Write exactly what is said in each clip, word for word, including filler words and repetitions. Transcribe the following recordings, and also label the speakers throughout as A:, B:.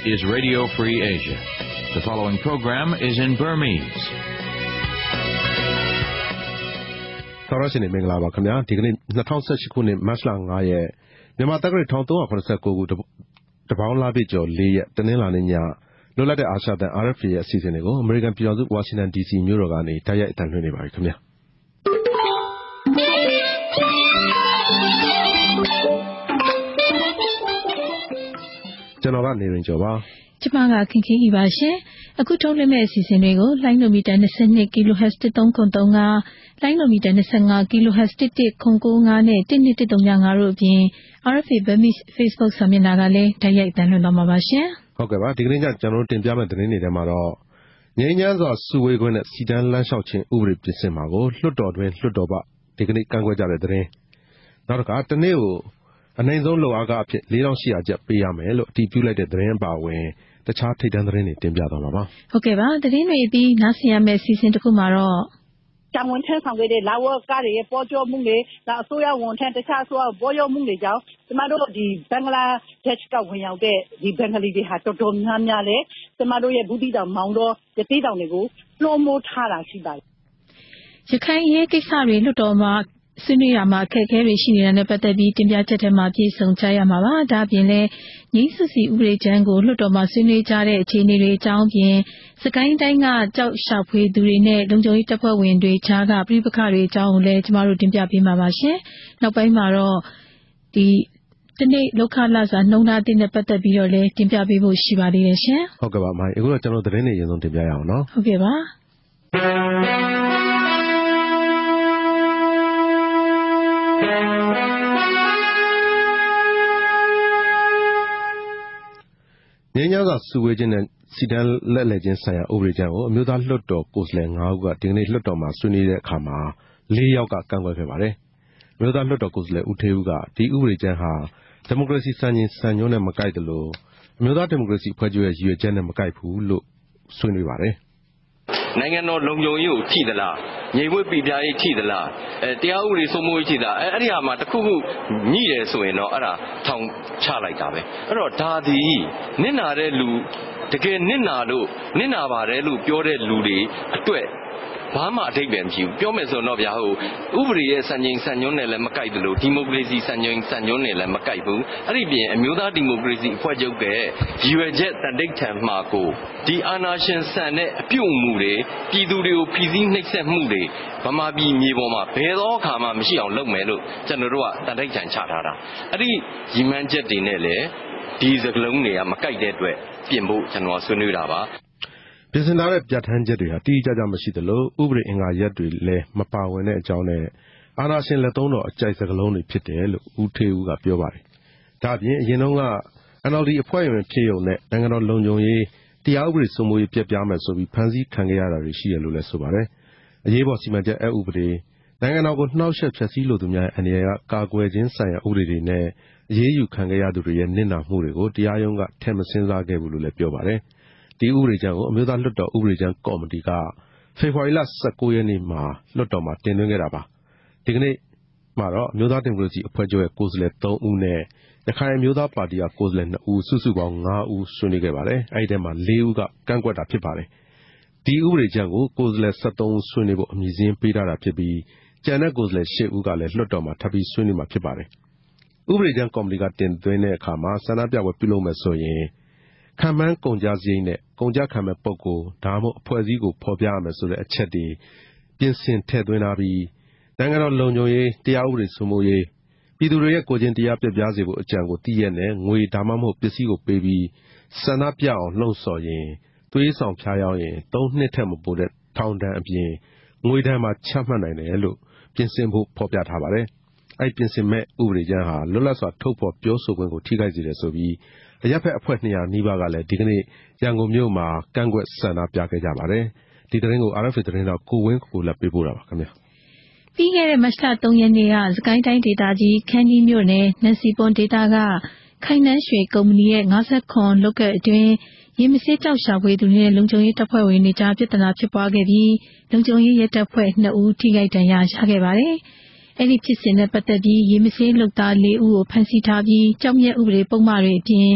A: is Radio Free Asia. The following program is in Burmese.
B: သောရရှိနေမင်္ဂလာပါခင်ဗျာဒီကနေ့၂၀၁၈ခုနှစ်မတ်လ၅ရက်မြန်မာတက္ကရာ၁၃၇၉ခုတပေါင်းလားပြည့်ကျော်၄ရက်တနင်္လာနေ့ညလွတ်လပ်တဲ့အာရှတန် R F A ရဲ့အစီအစဉ်တွေကိုအမေရိကန်ပြည်ထောင်စုဝါရှင်တန် D C မြို့တော်ကနေတိုက်ရိုက်အသံလွှင့်နေပါပြီခင်ဗျာကျွန်တော်ကနေရင်ကျော်ပါ
C: ကျမကခင်ခင်ဤပါရှင်အခုထုတ်လွှင့်မယ့်အစီအစဉ်တွေကိုလိုင်းနိုမီတာ၂၂ kilohertz တစ်သုံးခုသုံး၅လိုင်းနိုမီတာ၂၅ kilohertz တစ်တစ်ခုကို၅နဲ့တစ်နှစ်တစ်သုံးည၅တို့အပြင် R F A Burmese Facebook စာမျက်နှာကလည်းတိုက်ရိုက်အသံလွှင့်သွားမှာပါရှင်
B: ဟုတ်ကဲ့ပါဒီကနေ့ညကျွန်တော်တို့တင်ပြမယ့်သတင်းတွေထဲမှာတော့ငြိမ်းချမ်းစွာစုဝေးခွင့်နဲ့စီတန်းလမ်းလျှောက်ခြင်းဥပဒေပြင်ဆင်မှာကိုလွှတ်တော်တွင်လွှတ်တော်ပဒီကနေ့ကန့်ကွက်ကြတဲ့သတင်းနောက်တစ်ခါတနေ့ကိုအနိုင်ဆုံးလောက်အားကအဖြစ်၄၈၀၀ကျပ်ပေးရမယ်လို့အတည်ပြုလိုက်တဲ့သတင်းပါဝင်တခြားထိပ်တန်းသတင်းတွေတင်ပြသွားမှာပါ
C: ဟုတ်ကဲ့ပါသတင်းတွေပြီးနားဆင်ရမယ့်စီစဉ်တစ်ခုမှာတော့
D: တံဝန်ထမ်းဆောင်ခဲ့တဲ့လာဝကားတွေရဲ့ပေါ်ကျော်မှုတွေဒါအစိုးရဝန်ထမ်းတခြားအစိုးရပေါ်ကျော်မှုတွေကြောင့်ကျမတို့ဒီဘင်္ဂလားဒေ့ရှ်ကဝင်ရောက်တဲ့ဒီဘင်္ဂလီတွေဟာတော်တော်များများလဲကျမတို့ရဲ့ဘူးတီတောင်မောင်တော်ရသေးတောင်တွေကိုလွှမ်းမိုးထားတာရှိပါတယ်
C: ရခိုင်ရေးကိစ္စတွေလွတ်တော်မှာဆွေးနွေးရမှာအခက်အခဲတွေရှိနေတာနဲ့ပတ်သက်ပြီးတင်ပြချက်ထဲမှာပြည့်စုံကြရမှာပါဒါပြင်လဲငြိမ်းစုစီဥပဒေကျမ်းကိုလွှတ်တော်မှာဆွေးနွေးကြတဲ့အခြေအနေတွေအကြောင်းပြင်စကိုင်းတိုင်းကကြောက်ရှာဖွေသူတွေနဲ့လုံခြုံရေးတပ်ဖွဲ့ဝင်တွေကြားကပြိပခတွေအကြောင်းကိုလည်းကျမတို့တင်ပြပေးမှာပါရှင်နောက်ပိုင်းမှာတော့ဒီဒီနေ့လောက်ခလာစာနှုံသားတင်တဲ့ပတ်သက်ပြီးတော့လည်းတင်ပြပေးဖို့ရှိပါသေးတယ်ရှင်
B: ဟုတ်ကဲ့ပါမိုင်းအခုတော့ကျွန်တော်သတင်းတွေအရင်ဆုံးတင်ပြရအောင်နော်
C: ဟုတ်ကဲ့ပါ
B: ငြိမ်းချမ်းစွာစုဝေးခြင်းနဲ့စီတန်းလက်လည်ခြင်းဆိုင်ရာဥပဒေကြမ်းကိုအမျိုးသားလွှတ်တော်ကိုယ်စားလှယ်၅ဦးကဒီကနေ့လွှတ်တော်မှာဆွေးနွေးတဲ့အခါမှာ၄ယောက်ကကန့်ကွက်ခဲ့ပါတယ်။အမျိုးသားလွှတ်တော်ကိုယ်စားလှယ်ဦးထေးဦးကဒီဥပဒေကြမ်းဟာဒီမိုကရေစီစံချိန်စံညွှန်းနဲ့မကိုက်သလိုအမျိုးသားဒီမိုကရေစီအဖွဲ့ချုပ်ရဲ့ရည်ရွယ်ချက်နဲ့မကိုက်ဘူးလို့ဆွေးနွေးပါတယ်
E: ။နိုင်ငံတော်လုံခြုံရေးကိုထိသလားငြိမ်ဝှက်ပြပြရေးထိသလားအဲတရားဥပဒေစိုးမိုးရေးထိသလားအဲအဲ့ဒီဟာမှာတစ်ခုခုညှိတယ်ဆိုရင်တော့အဲ့ဒါထောင်ချလိုက်တာပဲအဲ့တော့ဒါဒီနစ်နာတဲ့လူတကယ်နစ်နာလို့နစ်နာပါတယ်လို့ပြောတဲ့လူတွေအတွက်ဘာမှအဓိပ္ပာယ်မရှိဘူးပြောမယ်ဆိုတော့ဗျာဟိုဥပဒေရဲ့စံချိန်စံညွှန်းနဲ့လည်းမကိုက်ဘူးလို့ဒီမိုကရေစီစံချိန်စံညွှန်းနဲ့လည်းမကိုက်ဘူးအဲ့ဒီပြင်အမျိုးသားဒီမိုကရေစီအဖွဲ့ချုပ်ရဲ့ရည်ရွယ်ချက်တန်တိတ်ထံမှာကိုဒီအာဏာရှင်ဆန်တဲ့အပြုတ်မှုတွေပြည်သူတွေကိုဖီစည်းနှိပ်စက်မှုတွေဗမာပြည်မြေပေါ်မှာဘယ်တော့အခါမှမရှိအောင်လုပ်မယ်လို့ကျွန်တော်တို့ကတန်တိတ်ထံချထားတာအဲ့ဒီရည်မှန်းချက်တွေနဲ့လည်းဒီစကလုံးတွေကမကိုက်တဲ့အတွက်ပြင်ဖို့ကျွန်တော်ဆွေးနွေးတာပါ
B: ပြင်ဆင်ထားတဲ့ပြဋ္ဌာန်းချက်တွေဟာတိကျကျမရှိသလိုဥပဒေအင်္ဂါရပ်တွေလည်းမပါဝင်တဲ့အကြောင်းနဲ့အာဏာရှင်လက်သုံးတော်အကြိုက်စကားလုံးတွေဖြစ်တယ်လို့ဦးထေးဦးကပြောပါတယ်။ဒါ့အပြင်အရင်တုန်းက N L D အဖွဲ့ဝင်ဖြစ်ရုံနဲ့နိုင်ငံတော်လုံခြုံရေးတရားဥပဒေစိုးမိုးရေးပြတ်ပြားမယ်ဆိုပြီးဖမ်းဆီးခံခဲ့ရတာတွေရှိတယ်လို့လည်းဆိုပါတယ်။အရေးပေါ်စီမံချက်အဥပဒေနိုင်ငံတော်ကိုနှောက်ယှက်ဖျက်ဆီးလိုသူများအန္တရာယ်ကကာကွယ်ခြင်းဆိုင်ရာဥပဒေတွေနဲ့အရေးယူခံခဲ့ရသူတွေရဲ့နစ်နာမှုတွေကိုတရားရုံးကထည့်မစင်းစားခဲ့ဘူးလို့လည်းပြောပါတယ်။ဒီဥပဒေကြမ်းကိုအမျိုးသားလွှတ်တော်ဥပဒေကြမ်းကော်မတီကဖေဖော်ဝါရီလ၁၉ရက်နေ့မှာလွှတ်တော်မှာတင်သွင်းခဲ့တာပါဒီကနေ့မှာတော့အမျိုးသားဒီမိုကရေစီအဖွဲ့ချုပ်ရဲ့ကိုယ်စားလှယ်၃ဦးနဲ့ရခိုင်အမျိုးသားပါတီကကိုယ်စားလှယ်၂ဦးစုစုပေါင်း၅ဦးဆွေးနွေးခဲ့ပါတယ်အဲဒီထဲမှာ၄ဦးကကန့်ကွက်တာဖြစ်ပါတယ်ဒီဥပဒေကြမ်းကိုကိုယ်စားလှယ်၁၃ဦးဆွေးနွေးဖို့အမည်စင်းပေးထားတာဖြစ်ပြီးကျန်တဲ့ကိုယ်စားလှယ်၈ဦးကလည်းလွှတ်တော်မှာထပ်ပြီးဆွေးနွေးမှာဖြစ်ပါတယ်ဥပဒေကြမ်းကော်မတီကတင်သွင်းတဲ့အခါမှာဆန္ဒပြပွဲပြုလုပ်မယ်ဆိုရင်ခံမှန်းကုန်ကြစရိတ်နဲ့ကုန်ကြခံမဲ့ပုဂ္ဂိုလ်ဒါမှမဟုတ်အဖွဲ့အစည်းကိုဖော်ပြရမယ်ဆိုတဲ့အချက်တွေပြင်ဆင်ထည့်သွင်းထားပြီးနိုင်ငံတော်လုံခြုံရေးတရားဥပဒေစိုးမိုးရေးပြည်သူတွေရဲ့ကိုယ်ချင်းတရားပြပြစေဖို့အကြံကိုတည်ရတဲ့ငွေဒါမှမဟုတ်ပစ္စည်းကိုပေးပြီးဆန္ဒပြအောင်လှုံ့ဆော်ရင်သွေးဆောင်ဖျားယောင်းရင်သုံးနှစ်ထက်မပိုတဲ့ထောင်ဒဏ်အပြင်ငွေဒဏ်မှာချမှတ်နိုင်တယ်လို့ပြင်ဆင်ဖို့ဖော်ပြထားပါတယ်အဲ့ပြင်ဆင်မဲ့ဥပဒေကြမ်းဟာလွတ်လပ်စွာထုတ်ဖော်ပြောဆိုခွင့်ကိုထိခိုက်စေတယ်ဆိုပြီးအရပ်ဖက်အဖွဲ့၂၀၀နီးပါးကလည်းဒီကနေ့ရန်ကုန်မြို့မှာကန့်ကွက်ဆန္ဒပြခဲ့ကြပါတယ်ဒီသတင်းကို R F A သတင်းတော်ကိုဝင်းကိုလည်းပေးပို့တာပါခင်ဗျာ
C: ပြီးခဲ့တဲ့မတ်လ၃ရက်နေ့ကစကိုင်းတိုင်းဒေသကြီးခန်းကြီးမြို့နယ်နန်စီပွန်ဒေသကခိုင်နှန်းရွှေကုမ္ပဏီရဲ့၅၇လုတ်ကက်အတွင်းရေမဆေးကြောက်ရှာဖွေသူတွေနဲ့လုံခြုံရေးတပ်ဖွဲ့ဝင်တွေကြားပြဿနာဖြစ်ပွားခဲ့ပြီးလုံခြုံရေးရဲတပ်ဖွဲ့၂ဦးထိခိုက်ဒဏ်ရာရခဲ့ပါတယ်။အဲဒီဖြစ်စဉ်နဲ့ပတ်သက်ပြီးရေမဆေးလုပ်သား၄ဦးကိုဖမ်းဆီးထားပြီးကြောက်မြတ်ဥပဒေပုံမှန်တွေအပြင်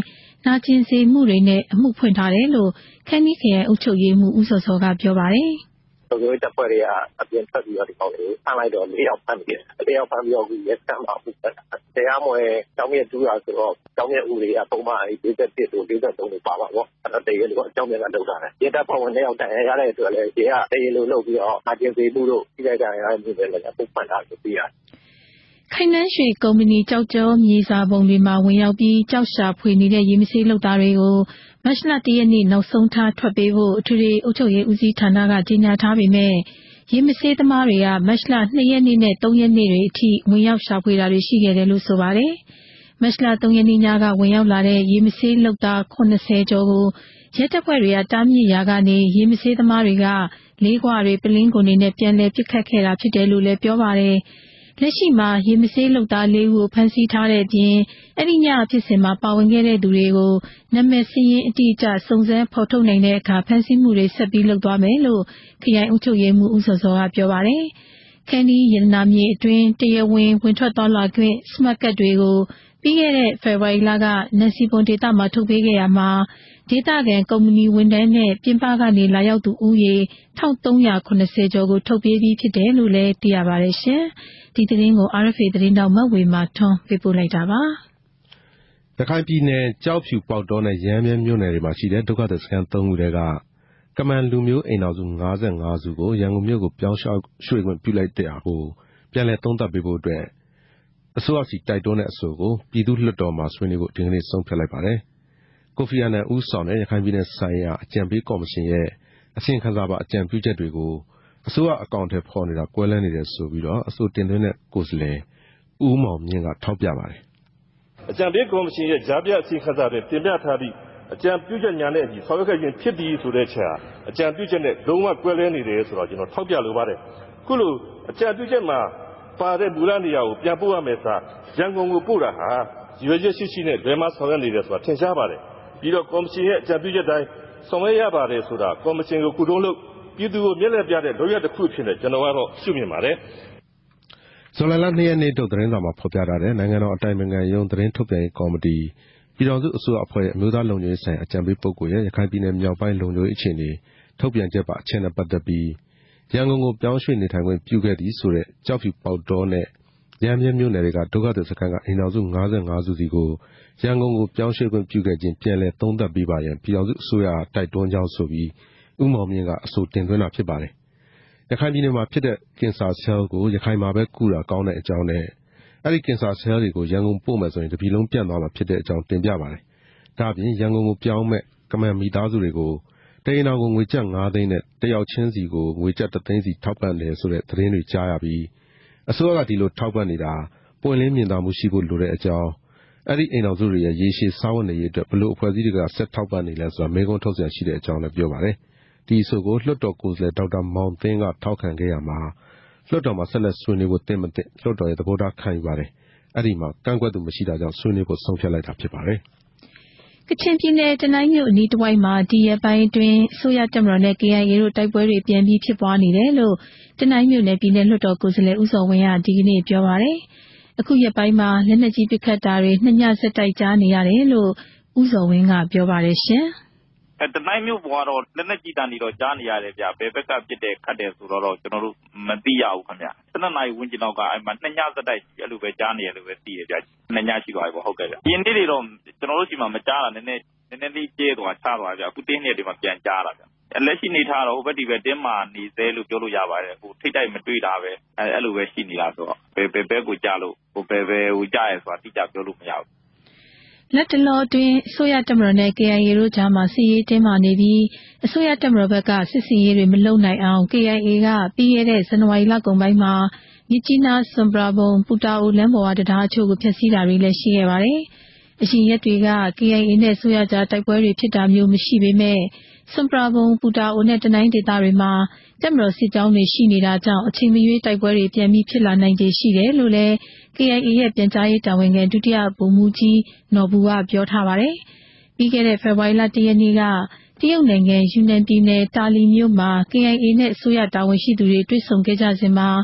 C: နာကျင်စေမှုတွေနဲ့အမှုဖွင့်ထားတယ်လို့ခန်းနီးခရိုင်အုပ်ချုပ်ရေးမှူးဦးစောစောကပြောပါတယ်
F: တော်တော်တပ်ဖွဲ့တွေကအပြင်ထွက်ပြီးတော့ဒီကောင်လေးဖမ်းလိုက်တော့၄ယောက်ဖမ်းပြီးတယ်၄ယောက်ဖမ်းပြီးတော့ဒီရက်ဆမ်းမှာဥပဒေတရားမဝင်တောင်းမြတူတာဆိုတော့တောင်းမြဥပဒေကပုံမှန်၄၁တို့၄၃တို့ပါပါပေါ့အဲ့တော့တရေလို့အကြောင်းမြတ်ကလောက်တာတယ်ရဲတပ်ဖွဲ့ဝင်၄ယောက်တိုင်ရတဲ့အတွက်လည်းရဲကတရေလို့လုပ်ပြီးတော့အကျဉ်းသေးမှုတို့ဒီလိုက်ကြရတဲ့မျိုးတွေလည်းပုံမှန်တာကိုပြရတယ်
C: ခိုင်နှန်းရွှေကုမ္ပဏီကြောက်ကြောမြေစာပုံတွေမှာဝင်ရောက်ပြီးကြောက်ရှာဖွေနေတဲ့ရေမဆေးလုပ်သားတွေကိုမတ်လတရက်နေ့နောက်ဆုံးထားထွက်ပေးဖို့အထူးအုပ်ချုပ်ရေးဦးစီးဌာနကကြေညာထားပေမဲ့ရေမဆေးသမားတွေကမတ်လ၂ရက်နေ့နဲ့၃ရက်နေ့တွေအထိဝင်ရောက်ရှာဖွေတာတွေရှိခဲ့တယ်လို့ဆိုပါတယ်။မတ်လ၃ရက်နေ့ညကဝင်ရောက်လာတဲ့ရေမဆေးလုပ်သား၇၀ကျော်ကိုရဲတပ်ဖွဲ့တွေကတားမြစ်ရာကနေရေမဆေးသမားတွေကလေးခွတွေပလင်းကုန်တွေနဲ့ပြန်လည်ပစ်ခတ်ခဲ့တာဖြစ်တယ်လို့လည်းပြောပါတယ်။လက်ရှိမှာရေမဆေးလုပ်သားလေးဦးကိုဖမ်းဆီးထားတဲ့အပြင်အဲ့ဒီညဖြစ်စဉ်မှာပါဝင်ခဲ့တဲ့သူတွေကိုနာမည်စည်းရင်းအတိအကျစုံစမ်းဖော်ထုတ်နိုင်တဲ့အခါဖမ်းဆီးမှုတွေဆက်ပြီးလုပ်သွားမယ်လို့ခရိုင်အုပ်ချုပ်ရေးမှူးဦးစောစောကပြောပါတယ်။ခန်းဒီရတနာမြေအတွင်းတရားဝင်ဝင်ထွက်သွားလာခွင့်စမတ်ကတ်တွေကိုပြီးခဲ့တဲ့ဖေဖော်ဝါရီလကနန်စီပွန်ဒေသမှာထုတ်ပေးခဲ့ရမှာဒေသခံကုမ္ပဏီဝန်ထမ်းနဲ့ပြင်ပကနေလာရောက်သူဦးရေ၁၃၇၀ကျော်ကိုထုတ်ပေးပြီးဖြစ်တယ်လို့လည်းသိရပါတယ်ရှင်။ဒီသတင်းကို R F A သတင်းတောက်မဝေမာထွန်းပေးပို့လိုက်တာပါ
B: ။ရခိုင်ပြည်နယ်ကြောက်ဖြူပေါက်တော်နဲ့ရမ်းမြဲမြို့နယ်တွေမှာရှိတဲ့ဒုက္ခသည်စခန်း၃ခုတဲကကမန်လူမျိုးအိမ်တော်စု၅၅စုကိုရန်ကုန်မြို့ကိုပြောင်းရွှေ့ခွင့်ပြုလိုက်တဲ့အားကိုပြန်လည်သုံးသပ်ပေးဖို့အတွက်အစိုးရစီတိုက်တွန်းတဲ့အဆိုကိုပြည်သူ့လွှတ်တော်မှာဆွေးနွေးဖို့ဒီကနေ့ဆုံးဖြတ်လိုက်ပါတယ်။ကိုဖီအာနန်ဦးဆောင်တဲ့ရခိုင်ပြည်နယ်ဆိုင်ရာအကြံပေးကော်မရှင်ရဲ့အစီရင်ခံစာပါအကြံပြုချက်တွေကိုအစိုးရအကောင့်ထဲပေါ်နေတာကွဲလန်းနေတယ်ဆိုပြီးတော့အဆိုတင်သွင်းတဲ့ကိုယ်စားလှယ်ဦးမောင်မြင့်ကထောက်ပြပါတယ်
G: ။အကြံပေးကော်မရှင်ရဲ့ကြားပြအစီရင်ခံစာတွေတင်ပြထားပြီးအကြံပြုချက်ညာနဲ့အညီဆောင်ရွက်ခဲ့ခြင်းဖြစ်ပြီးဆိုတဲ့ချက်အကြံပြုချက်နဲ့လုံးဝကွဲလွဲနေတယ်ဆိုတော့ကျွန်တော်ထောက်ပြလိုပါတယ်။ခုလိုအကြံပြုချက်မှာပါတဲ့မူလနေရာကိုပြန်ပို့ရမယ်ဆိုရန်ကုန်ကိုပို့တာဟာရွေးချက်ရှိရှိနဲ့လွယ်မဆောင်ရွက်နေတယ်ဆိုတာထင်ရှားပါတယ်။ပြီးတော့ကော်မရှင်ရဲ့အကြံပြုချက်တိုင်းဆောင်ရွက်ရပါတယ်ဆိုတာကော်မရှင်ကိုကုထုံးလို့ပြည်သူကိုမျက်နှာပြတဲ့လုပ်ရတစ်ခုဖြစ်နေကျွန်တော်ကတော့ရှုမြင်ပါတယ်
B: ။ဇွန်လ၂ရက်နေ့ထုတ်သတင်းစာမှာဖော်ပြထားတဲ့နိုင်ငံတော်အတိုင်ပင်ခံရုံးသတင်းထုတ်ပြန်ရေးကော်မတီပြည်တော်စုအစိုးရအဖွဲ့ရဲ့အမျိုးသားလုံခြုံရေးဆိုင်အကြံပေးပုဂ္ဂိုလ်ရဲ့ရခိုင်ပြည်နယ်မြောက်ပိုင်းလုံခြုံရေးအခြေအနေထုတ်ပြန်ချက်ပါအချက်နဲ့ပတ်သက်ပြီးရန်ကုန်ကိုပြောင်းရွှေ့နေထိုင်ခွင့်ပြုခဲ့သည်ဆိုတဲ့ကြောက်ဖြူပေါက်တော်နဲ့ရမ်းမြဲမြို့နယ်တွေကဒုက္ခသည်စခန်းကအိမ်တော်စု၅၅စုစီကိုရန်ကုန်ကိုပြောင်းရွှေ့ခွင့်ပြုခဲ့ခြင်းပြန်လည်သုံးသပ်ပေးပါရန်ပြည်တော်စုအစိုးရတိုက်တွန်းကြောင်းဆိုပြီးဦးမောင်မြင့်ကအဆိုတင်သွင်းတာဖြစ်ပါတယ်။ရခိုင်ပြည်နယ်မှာဖြစ်တဲ့ကင်ဆာဆဲလ်ကိုရခိုင်မှာပဲကုတာကောင်းတဲ့အကြောင်းနဲ့အဲ့ဒီကင်ဆာဆဲလ်တွေကိုရန်ကုန်ပို့မယ်ဆိုရင်တပြည်လုံးပြန့်သွားမှာဖြစ်တဲ့အကြောင်းတင်ပြပါတယ်။ဒါ့အပြင်ရန်ကုန်ကိုပြောင်းမဲ့ကမန်မိသားစုတွေကိုတအိမ်တော်ကိုငွေကျပ်၅သိန်းနဲ့တယောက်ချင်းစီကိုငွေကျပ်တစ်သိန်းစီထောက်ပံ့တယ်ဆိုတဲ့သတင်းတွေကြားရပြီးအစိုးရကဒီလိုထောက်ပံ့နေတာပွင့်လင်းမြင်သာမှုရှိဖို့လိုတဲ့အကြောင်းအဲ့ဒီအိမ်တော်စုတွေရဲ့ရေရှည်စားဝတ်နေရေးအတွက်ဘလို့အဖွဲ့အစည်းတွေကဆက်ထောက်ပံ့နေလဲဆိုတာမေးခွန်းထုတ်စရာရှိတဲ့အကြောင်းလည်းပြောပါတယ်။ဒီအဆိုကိုလွှတ်တော်ကိုယ်စားလှယ်ဒေါက်တာမောင်သိန်းကထောက်ခံခဲ့ရမှာလွှတ်တော်မှာဆက်လက်ဆွေးနွေးဖို့တင်မတင်လွှတ်တော်ရဲ့သဘောထားခံယူပါတယ်။အဲ့ဒီမှာကန့်ကွက်သူမရှိတာကြောင့်ဆွေးနွေးဖို့ဆုံးဖြတ်လိုက်တာဖြစ်ပါတယ်
C: ။ကချင်ပြည်နယ်တနိုင်းမြို့အနီးတစ်ဝိုက်မှာဒီရက်ပိုင်းအတွင်းအစိုးရတပ်မတော်နဲ့ K I A တို့တိုက်ပွဲတွေပြန်ပြီးဖြစ်ပွားနေတယ်လို့တနိုင်းမြို့နယ်ပြည်နယ်လွှတ်တော်ကိုယ်စားလှယ်ဦးစောဝင်းကဒီကနေ့ပြောပါတယ်။အခုရက်ပိုင်းမှာလက်နက်ကြီးပစ်ခတ်တာတွေနှစ်ညဆက်တိုက်ကြားနေရတယ်လို့ဦးစောဝင်းကပြောပါတယ်ရှင်။
H: အဲတနိုင်းမြို့ပေါ်ကတော့လက်နက်ကြီးတန်းတွေတော့ကြားနေရတယ်ဗျ။ဘယ်ဘက်ကပြစ်တယ်ခတ်တယ်ဆိုတော့ကျွန်တော်တို့မသိရဘူးခင်ဗျ။၁၂နာရီဝန်းကျင်လောက်ကအဲ့မှာနှစ်ညဆက်တိုက်အဲ့လိုပဲကြားနေရလို့ပဲသိရဗျ။နှစ်ညရှိသွားပြီပေါ့ဟုတ်ကဲ့ဗျ။ဒီနေ့တွေတော့ကျွန်တော်တို့ရှိမှမကြားတာနည်းနည်းနည်းနည်းလေးကျဲသွားချသွားဗျ။အခုတင်းနေတွေမှာပြန်ကြားလာဗျ။လက်ရှိနေထားတော့ဟိုဘက်ဒီဘက်တင်းမာနေသေးလို့ပြောလို့ရပါတယ်။ဟိုထိတ်တိုက်မတွေ့တာပဲ။အဲ့လိုပဲရှိနေတာဆိုတော့ဘယ်ဘယ်ဘက်ကိုကြားလို့ဟိုဘယ်ဘယ်ဟိုကြားရဲဆိုတာတိကျပြောလို့မရဘူး
C: ။လက်တလောအတွင်းအစိုးရတပ်မတော်နဲ့ K I A တို့ကြားမှာစစ်ရေးတင်းမာနေပြီးအစိုးရတပ်မတော်ဘက်ကစစ်စင်ရေးတွေမလုပ်နိုင်အောင် K I A ကပြီးခဲ့တဲ့ဇန်နဝါရီလကုန်ပိုင်းမှာမြစ်ကြီးနားစွန်ပရာဘုံပူတာအိုလမ်းပေါ်ကတရားအချို့ကိုဖျက်ဆီးတာတွေလည်းရှိခဲ့ပါတယ်။အရှင်ရက်တွေက K I A နဲ့အစိုးရကြားတိုက်ပွဲတွေဖြစ်တာမျိုးမရှိပေမဲ့စွန်ပရာဘုံပူတာအိုနဲ့တနိုင်းဒေသတွေမှာတပ်မတော်စစ်ကြောင်းတွေရှိနေတာကြောင့်အချိန်မရွေးတိုက်ပွဲတွေပြန်ပြီးဖြစ်လာနိုင်ခြေရှိတယ်လို့လည်း K I A ရဲ့ပြန်ကြားရေးတာဝန်ခံဒုတိယဗိုလ်မှူးကြီးနော်ဘူးကပြောထားပါတယ်။ပြီးခဲ့တဲ့ဖေဖော်ဝါရီလ၁ရက်နေ့ကတရုတ်နိုင်ငံယူနန်ပြည်နယ်တာလီမြို့မှာ K I A နဲ့အစိုးရတာဝန်ရှိသူတွေတွေ့ဆုံခဲ့ကြစဉ်မှာ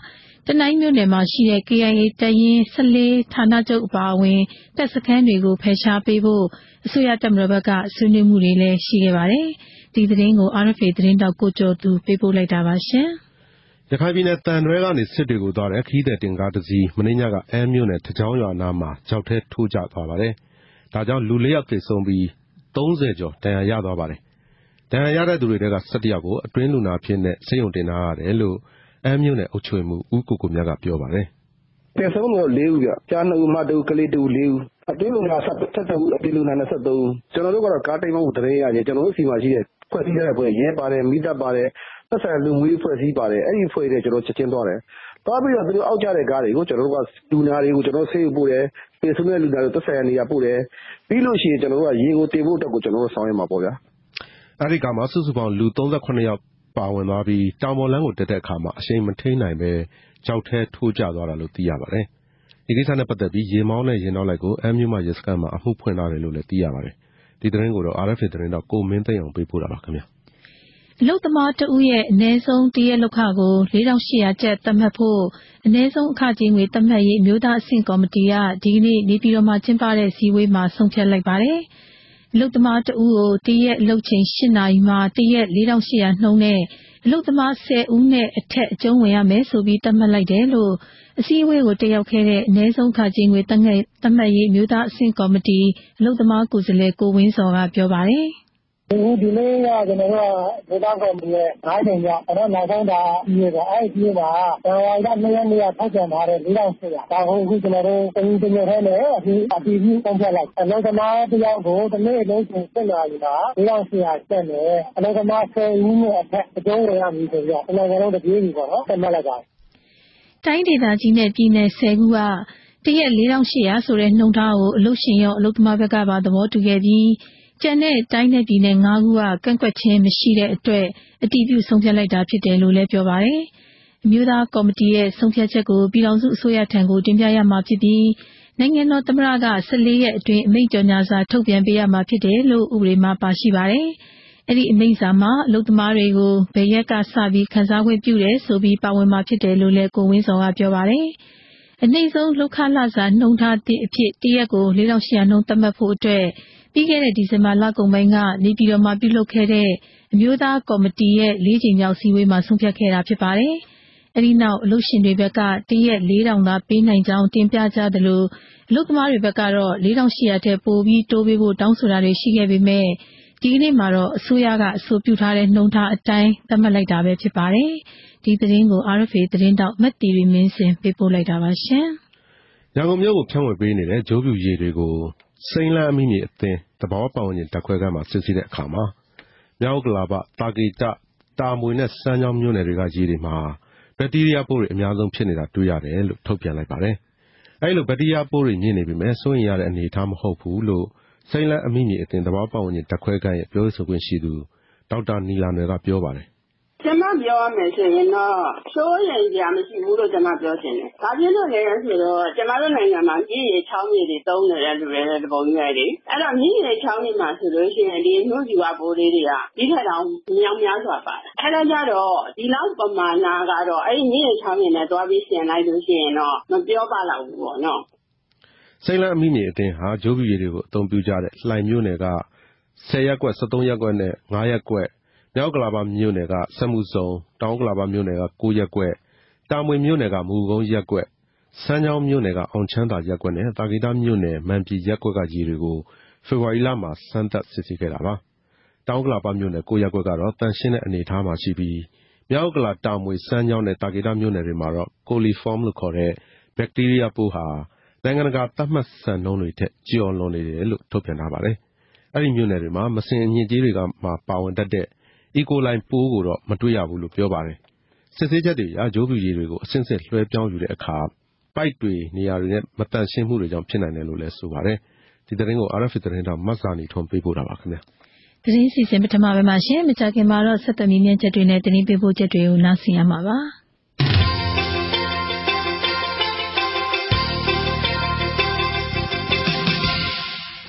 C: တနိုင်းမြို့နယ်မှာရှိတဲ့ K I A တပ်ရင်း ၁၄ ဌာနချုပ်အပါအဝင်တပ်စခန်းတွေကိုဖယ်ရှားပေးဖို့အစိုးရတပ်မတော်ဘက်ကဆွေးနွေးမှုတွေလည်းရှိခဲ့ပါတယ်။ဒီသတင်းကို R F A သတင်းတောက်ကိုကျော်သူပေးပို့လိုက်တာပါရှင်
B: ။ရခိုင်ပြည်နယ်တန်ရွဲကနေစစ်တွေကိုသွားတဲ့ခီးတဲ့တင်ကားတစ်စီးမင်းညကအဲမြို့နယ်ထချောင်းရွာနားမှာကြောက်ထဲထိုးကျသွားပါတယ်။ဒါကြောင့်လူလေးယောက်သေဆုံးပြီးသုံးဆယ်ကျော်ဒဏ်ရာရသွားပါတယ်။ဒဏ်ရာရတဲ့သူတွေက၁၁ယောက်ကိုအတွင်းလူနာဖြစ်နေစိတ်ယုံတင်ထားရတယ်လို့အဲမြို့နယ်အုပ်ချုပ်မှုဦးကိုကိုမြတ်ကပြောပါတယ်
I: ။ပြန်ဆုံးတော့လေးဦးပြ။ကြားနှစ်ဦးမှတူကလေးတူလေးဦး။အတွင်းလူနာဆက်ဆက်တူအတွင်းလူနာ၂၃ဦး။ကျွန်တော်တို့ကတော့ကားတိမ်မောက်တရေရရင်ကျွန်တော်တို့စီမှာရှိတဲ့ဖွဲ့စည်းတဲ့ဖွဲ့ရဲပါတယ်မိသက်ပါတယ်သက်ဆိုင်လူမျိုးဖွဲ့စည်းပါတယ်အဲ့ဒီဖွဲ့တွေကျွန်တော်ချက်ချင်းသွားတယ်။သွားပြီးတော့သူတို့အောက်ကျတဲ့ကားတွေကိုကျွန်တော်တို့ကလူနာတွေကိုကျွန်တော်ဆေးပို့တယ်။ပြေဆုံးတဲ့လူနာတွေသက်ဆိုင်ရာနေရာပို့တယ်။ပြီးလို့ရှိရင်ကျွန်တော်တို့ကရေကိုတင်ဖို့အတွက်ကိုကျွန်တော်တို့ဆောင်ရွက်မှာပေါ့ဗျာ
B: ။အဲ့ဒီကမှစုစုပေါင်းလူ၃၇ယောက်ပါဝင်သွားပြီးတောင်ပေါ်လမ်းကိုတက်တဲ့အခါမှာအရှိန်မထိန်နိုင်ပဲကြောက်ထဲထိုးကျသွားတာလို့သိရပါတယ်။ဒီကိစ္စနဲ့ပတ်သက်ပြီးရေမောင်းနဲ့ရင်နောက်လိုက်ကိုအမ်ယူမရဲစခန်းမှာအမှုဖွင့်ထားတယ်လို့လည်းသိရပါတယ်။ဒီသတင်းကိုတော့ R F A သတင်းတော့ကိုမင်းသိန်းအောင်ပေးပို့တာပါခင်ဗျာ
C: ။အလုတ်သမားတဦးရဲ့အ ਨੇ ဆုံးတရက်လောက်ခကို၄ထောင်၈ရာကျပ်သတ်မှတ်ဖို့အ ਨੇ ဆုံးအခကြေးငွေသတ်မှတ်ရေးအမျိုးသားအဆင့်ကော်မတီကဒီကနေ့နေပြည်တော်မှာကျင်းပတဲ့စည်းဝေးမှာဆုံးဖြတ်လိုက်ပါတယ်။အလုတ်သမားတဦးကိုတရက်အလုပ်ချိန်၈နာရီမှာတရက်၄ထောင်၈ရာနှုန်းနဲ့အလုတ်သမား၁၀ဦးနဲ့အထက်အကျုံးဝင်ရမယ်ဆိုပြီးသတ်မှတ်လိုက်တယ်လို့အစည်းအဝေးကိုတက်ရောက်ခဲ့တဲ့အ ਨੇ ဆုံးအခကြေးငွေသတ်မှတ်ရေးအမျိုးသားအဆင့်ကော်မတီအလုတ်သမားကိုယ်စားလှယ်ကိုဝင်းစောကပြောပါတယ်။
J: ဒီနေ့ကကျွန်တော်တို့ကဒေသကော်မတီရဲ့ငါးကြိမ်မြောက်အဲ့တော့နောက်ဆုံးဒါပြည်ပါအဲ့ဒီမှာဇန်နဝါရီလ၂ရက်နေ့ကထောက်ပြန်ထားတဲ့၄ထောင်၈ရာဒါကိုအခုကျွန်တော်တို့တင်ပြနေထဲနဲ့အခုအတီးပြီးပုံပြလိုက်အလုံးသမားတယောက်ကိုဒီနေ့လုံးချင်းဆက်လာပြီမှာ၄ထောင်၈ရာကျပ်နဲ့အလုံးသမား၁၀ဦးနဲ့အထက်အကျုံးဝင်ရမည်ဆိုပြီးတော့ကျွန်တော်တို့တပြေးပြီပေါ့နော်ဆက်မှတ်လိုက်ပါ
C: တိုင်းဒေသကြီးနဲ့ပြည်နယ်၁၀ခုကတရက်၄ထောင်၈ရာဆိုတဲ့နှုန်းထားကိုအလုပ်ရှင်ရောအလုပ်သမားဘက်ကပါသဘောတူခဲ့ပြီးကျန်တဲ့တိုင်းနယ်ပြည်နယ်၅ခုကကန့်ကွက်ခြင်းမရှိတဲ့အတွက်အတည်ပြုဆုံးဖြတ်လိုက်တာဖြစ်တယ်လို့လည်းပြောပါတယ်။အမျိုးသားကော်မတီရဲ့ဆုံးဖြတ်ချက်ကိုပြည်ထောင်စုအစိုးရထံကိုတင်ပြရမှာဖြစ်ပြီးနိုင်ငံတော်သမ္မတက၁၄ရက်အတွင်းအမိန့်ကြော်ညာစာထုတ်ပြန်ပေးရမှာဖြစ်တယ်လို့ဥပဒေမှာပါရှိပါတယ်။အဲ့ဒီအမိန့်စာမှာအလုပ်သမားတွေကိုဘယ်ရက်ကစပြီးခန်းစားခွင့်ပြုတယ်ဆိုပြီးပါဝင်မှာဖြစ်တယ်လို့လည်းကိုဝင်းစောကပြောပါတယ်။အနှိမ့်ဆုံးလောက်ခလစာနှုန်းထားသည့်အဖြစ်တရက်ကို၄ထောင်၈ရာနှုန်းသတ်မှတ်ဖို့အတွက်ပြီးခဲ့တဲ့ဒီဇင်ဘာလကုန်ပိုင်းကနေပြည်တော်မှာပြုလုပ်ခဲ့တဲ့အမျိုးသားကော်မတီရဲ့၄ကြိမ်မြောက်စည်းဝေးမှာဆုံးဖြတ်ခဲ့တာဖြစ်ပါတယ်။အဲဒီနောက်အလုပ်ရှင်တွေဘက်ကတရက်၄ထောင်သာပေးနိုင်ကြောင်းတင်ပြကြသလိုအလုပ်သမားတွေဘက်ကတော့၄ထောင်၈ရာထက်ပိုပြီးတိုးပေးဖို့တောင်းဆိုတာတွေရှိခဲ့ပေမဲ့ဒီကနေ့မှာတော့အစိုးရကအဆိုပြုထားတဲ့နှုန်းထားအတိုင်းသတ်မှတ်လိုက်တာပဲဖြစ်ပါတယ်။ဒီသတင်းကို R F A သတင်းတောက်မတ်တီရီမင်းစင်ပေးပို့လိုက်တာပါရှင်
B: ။ရန်ကုန်မြို့ကိုဖြန့်ဝေပေးနေတဲ့ဂျိုးပြူရေတွေကိုစိန်လန်းအမိမြေအသင်းတဘာဝပတ်ဝန်းကျင်တက်ခွဲကမ်းမှာစစ်ဆေးတဲ့အခါမှာမြောက်ကလာပတာဂီတတာမွေနဲ့စမ်းချောင်းမြို့နယ်တွေကရေတွေမှာဘက်တီးရီးယားပိုးတွေအများဆုံးဖြစ်နေတာတွေ့ရတယ်လို့ထုတ်ပြန်လိုက်ပါတယ်။အဲဒီလိုဘက်တီးရီးယားပိုးတွေမြင့်နေပြီမဲ့စိုးရင်ရတဲ့အနေအထားမဟုတ်ဘူးလို့စိန်လန်းအမိမြေအသင်းတဘာဝပတ်ဝန်းကျင်တက်ခွဲကမ်းရဲ့ပြောဆိုခွင့်ရှိသူဒေါက်တာနီလာနယ်ကပြောပါတယ်
K: ကျမပြောရမယ်ဆိုရင်တော့စိုးရင်ကြမရှိဘူးလို့ကျမပြောချင်တယ်။ဒါပြလို့လည်းဆိုတော့ကျမတို့နိုင်ငံမှာမြင့်ရချောင်းရည်တွေတုံးနေတဲ့လူတွေတဲ့ပုံကြီးတွေ။အဲ့တော့မြင့်ရချောင်းရည်မှာဆိုလို့ရှိရင်ဒီနှုတ်စီဝါပိုးလေးတွေကဒီထက်တောင်မြောင်များစွာပါတယ်။အဲ့ဒါကြတော့ဒီလောက်ပမာဏကတော့အဲ့ဒီမြင့်ရချောင်းရည်နဲ့တွားပြီးရှင်လိုက်လို့ရှိရင်တော့မပြောပါတော့ဘူးပေါ့နော်
B: ။စိန်လန်းအမိမြေအတင်းဟာဂျိုးပြူရည်တွေကိုအသုံးပြုကြတဲ့လှိုင်မြို့နယ်က၁၀ရက်ကွက်၁၃ရက်ကွက်နဲ့၅ရက်ကွက်မြောက်ကလာပါမြို့နယ်ကစက်မှုစုံတောင်ကလာပါမြို့နယ်က၉ရက်ကွက်တာမွေမြို့နယ်ကမူကုန်းရက်ကွက်စမ်းချောင်းမြို့နယ်ကအောင်ချမ်းသာရက်ကွက်နဲ့တာဂီတာမြို့နယ်မန်ပြည်ရက်ကွက်ကရေတွေကိုဖေဖော်ဝါရီလမှာစမ်းသပ်စစ်ဆေးခဲ့တာပါတောင်ကလာပါမြို့နယ်၉ရက်ကွက်ကတော့တန်ရှင်းတဲ့အနေအထားမှာရှိပြီးမြောက်ကလာတာမွေစမ်းချောင်းနဲ့တာဂီတာမြို့နယ်တွေမှာတော့ကိုလီဖောမ်လို့ခေါ်တဲ့ဘက်တီးရီးယားပိုးဟာနိုင်ငံတကာသတ်မှတ်စံနှုန်းတွေထက်ကျော်လွန်နေတယ်လို့ထုတ်ပြန်ထားပါတယ်အဲ့ဒီမြို့နယ်တွေမှာမစင်အညစ်အကြေးတွေကမှပါဝင်တတ်တဲ့အီကိုလိုင်းပိုးကိုတော့မတွေ့ရဘူးလို့ပြောပါတယ်။စစ်ဆေးချက်တွေအရဂျိုးပြူရည်တွေကိုအဆင့်ဆင့်လွှဲပြောင်းယူတဲ့အခါပိုက်တွေနေရာတွေနဲ့မတန်ရှင်းမှုတွေကြောင့်ဖြစ်နိုင်တယ်လို့လည်းဆိုပါတယ်။ဒီသတင်းကို R F A သတင်းတောက်မတ်စာနီထွန်းပေးပို့တာပါခင်ဗျာ
C: ။သတင်းစီစဉ်ပထမပိုင်းမှာရှင်မကြခင်မှာတော့ဆက်သွယ်မြင့်ချက်တွေနဲ့သတင်းပေးပို့ချက်တွေကိုနားဆင်ရမှာပါ။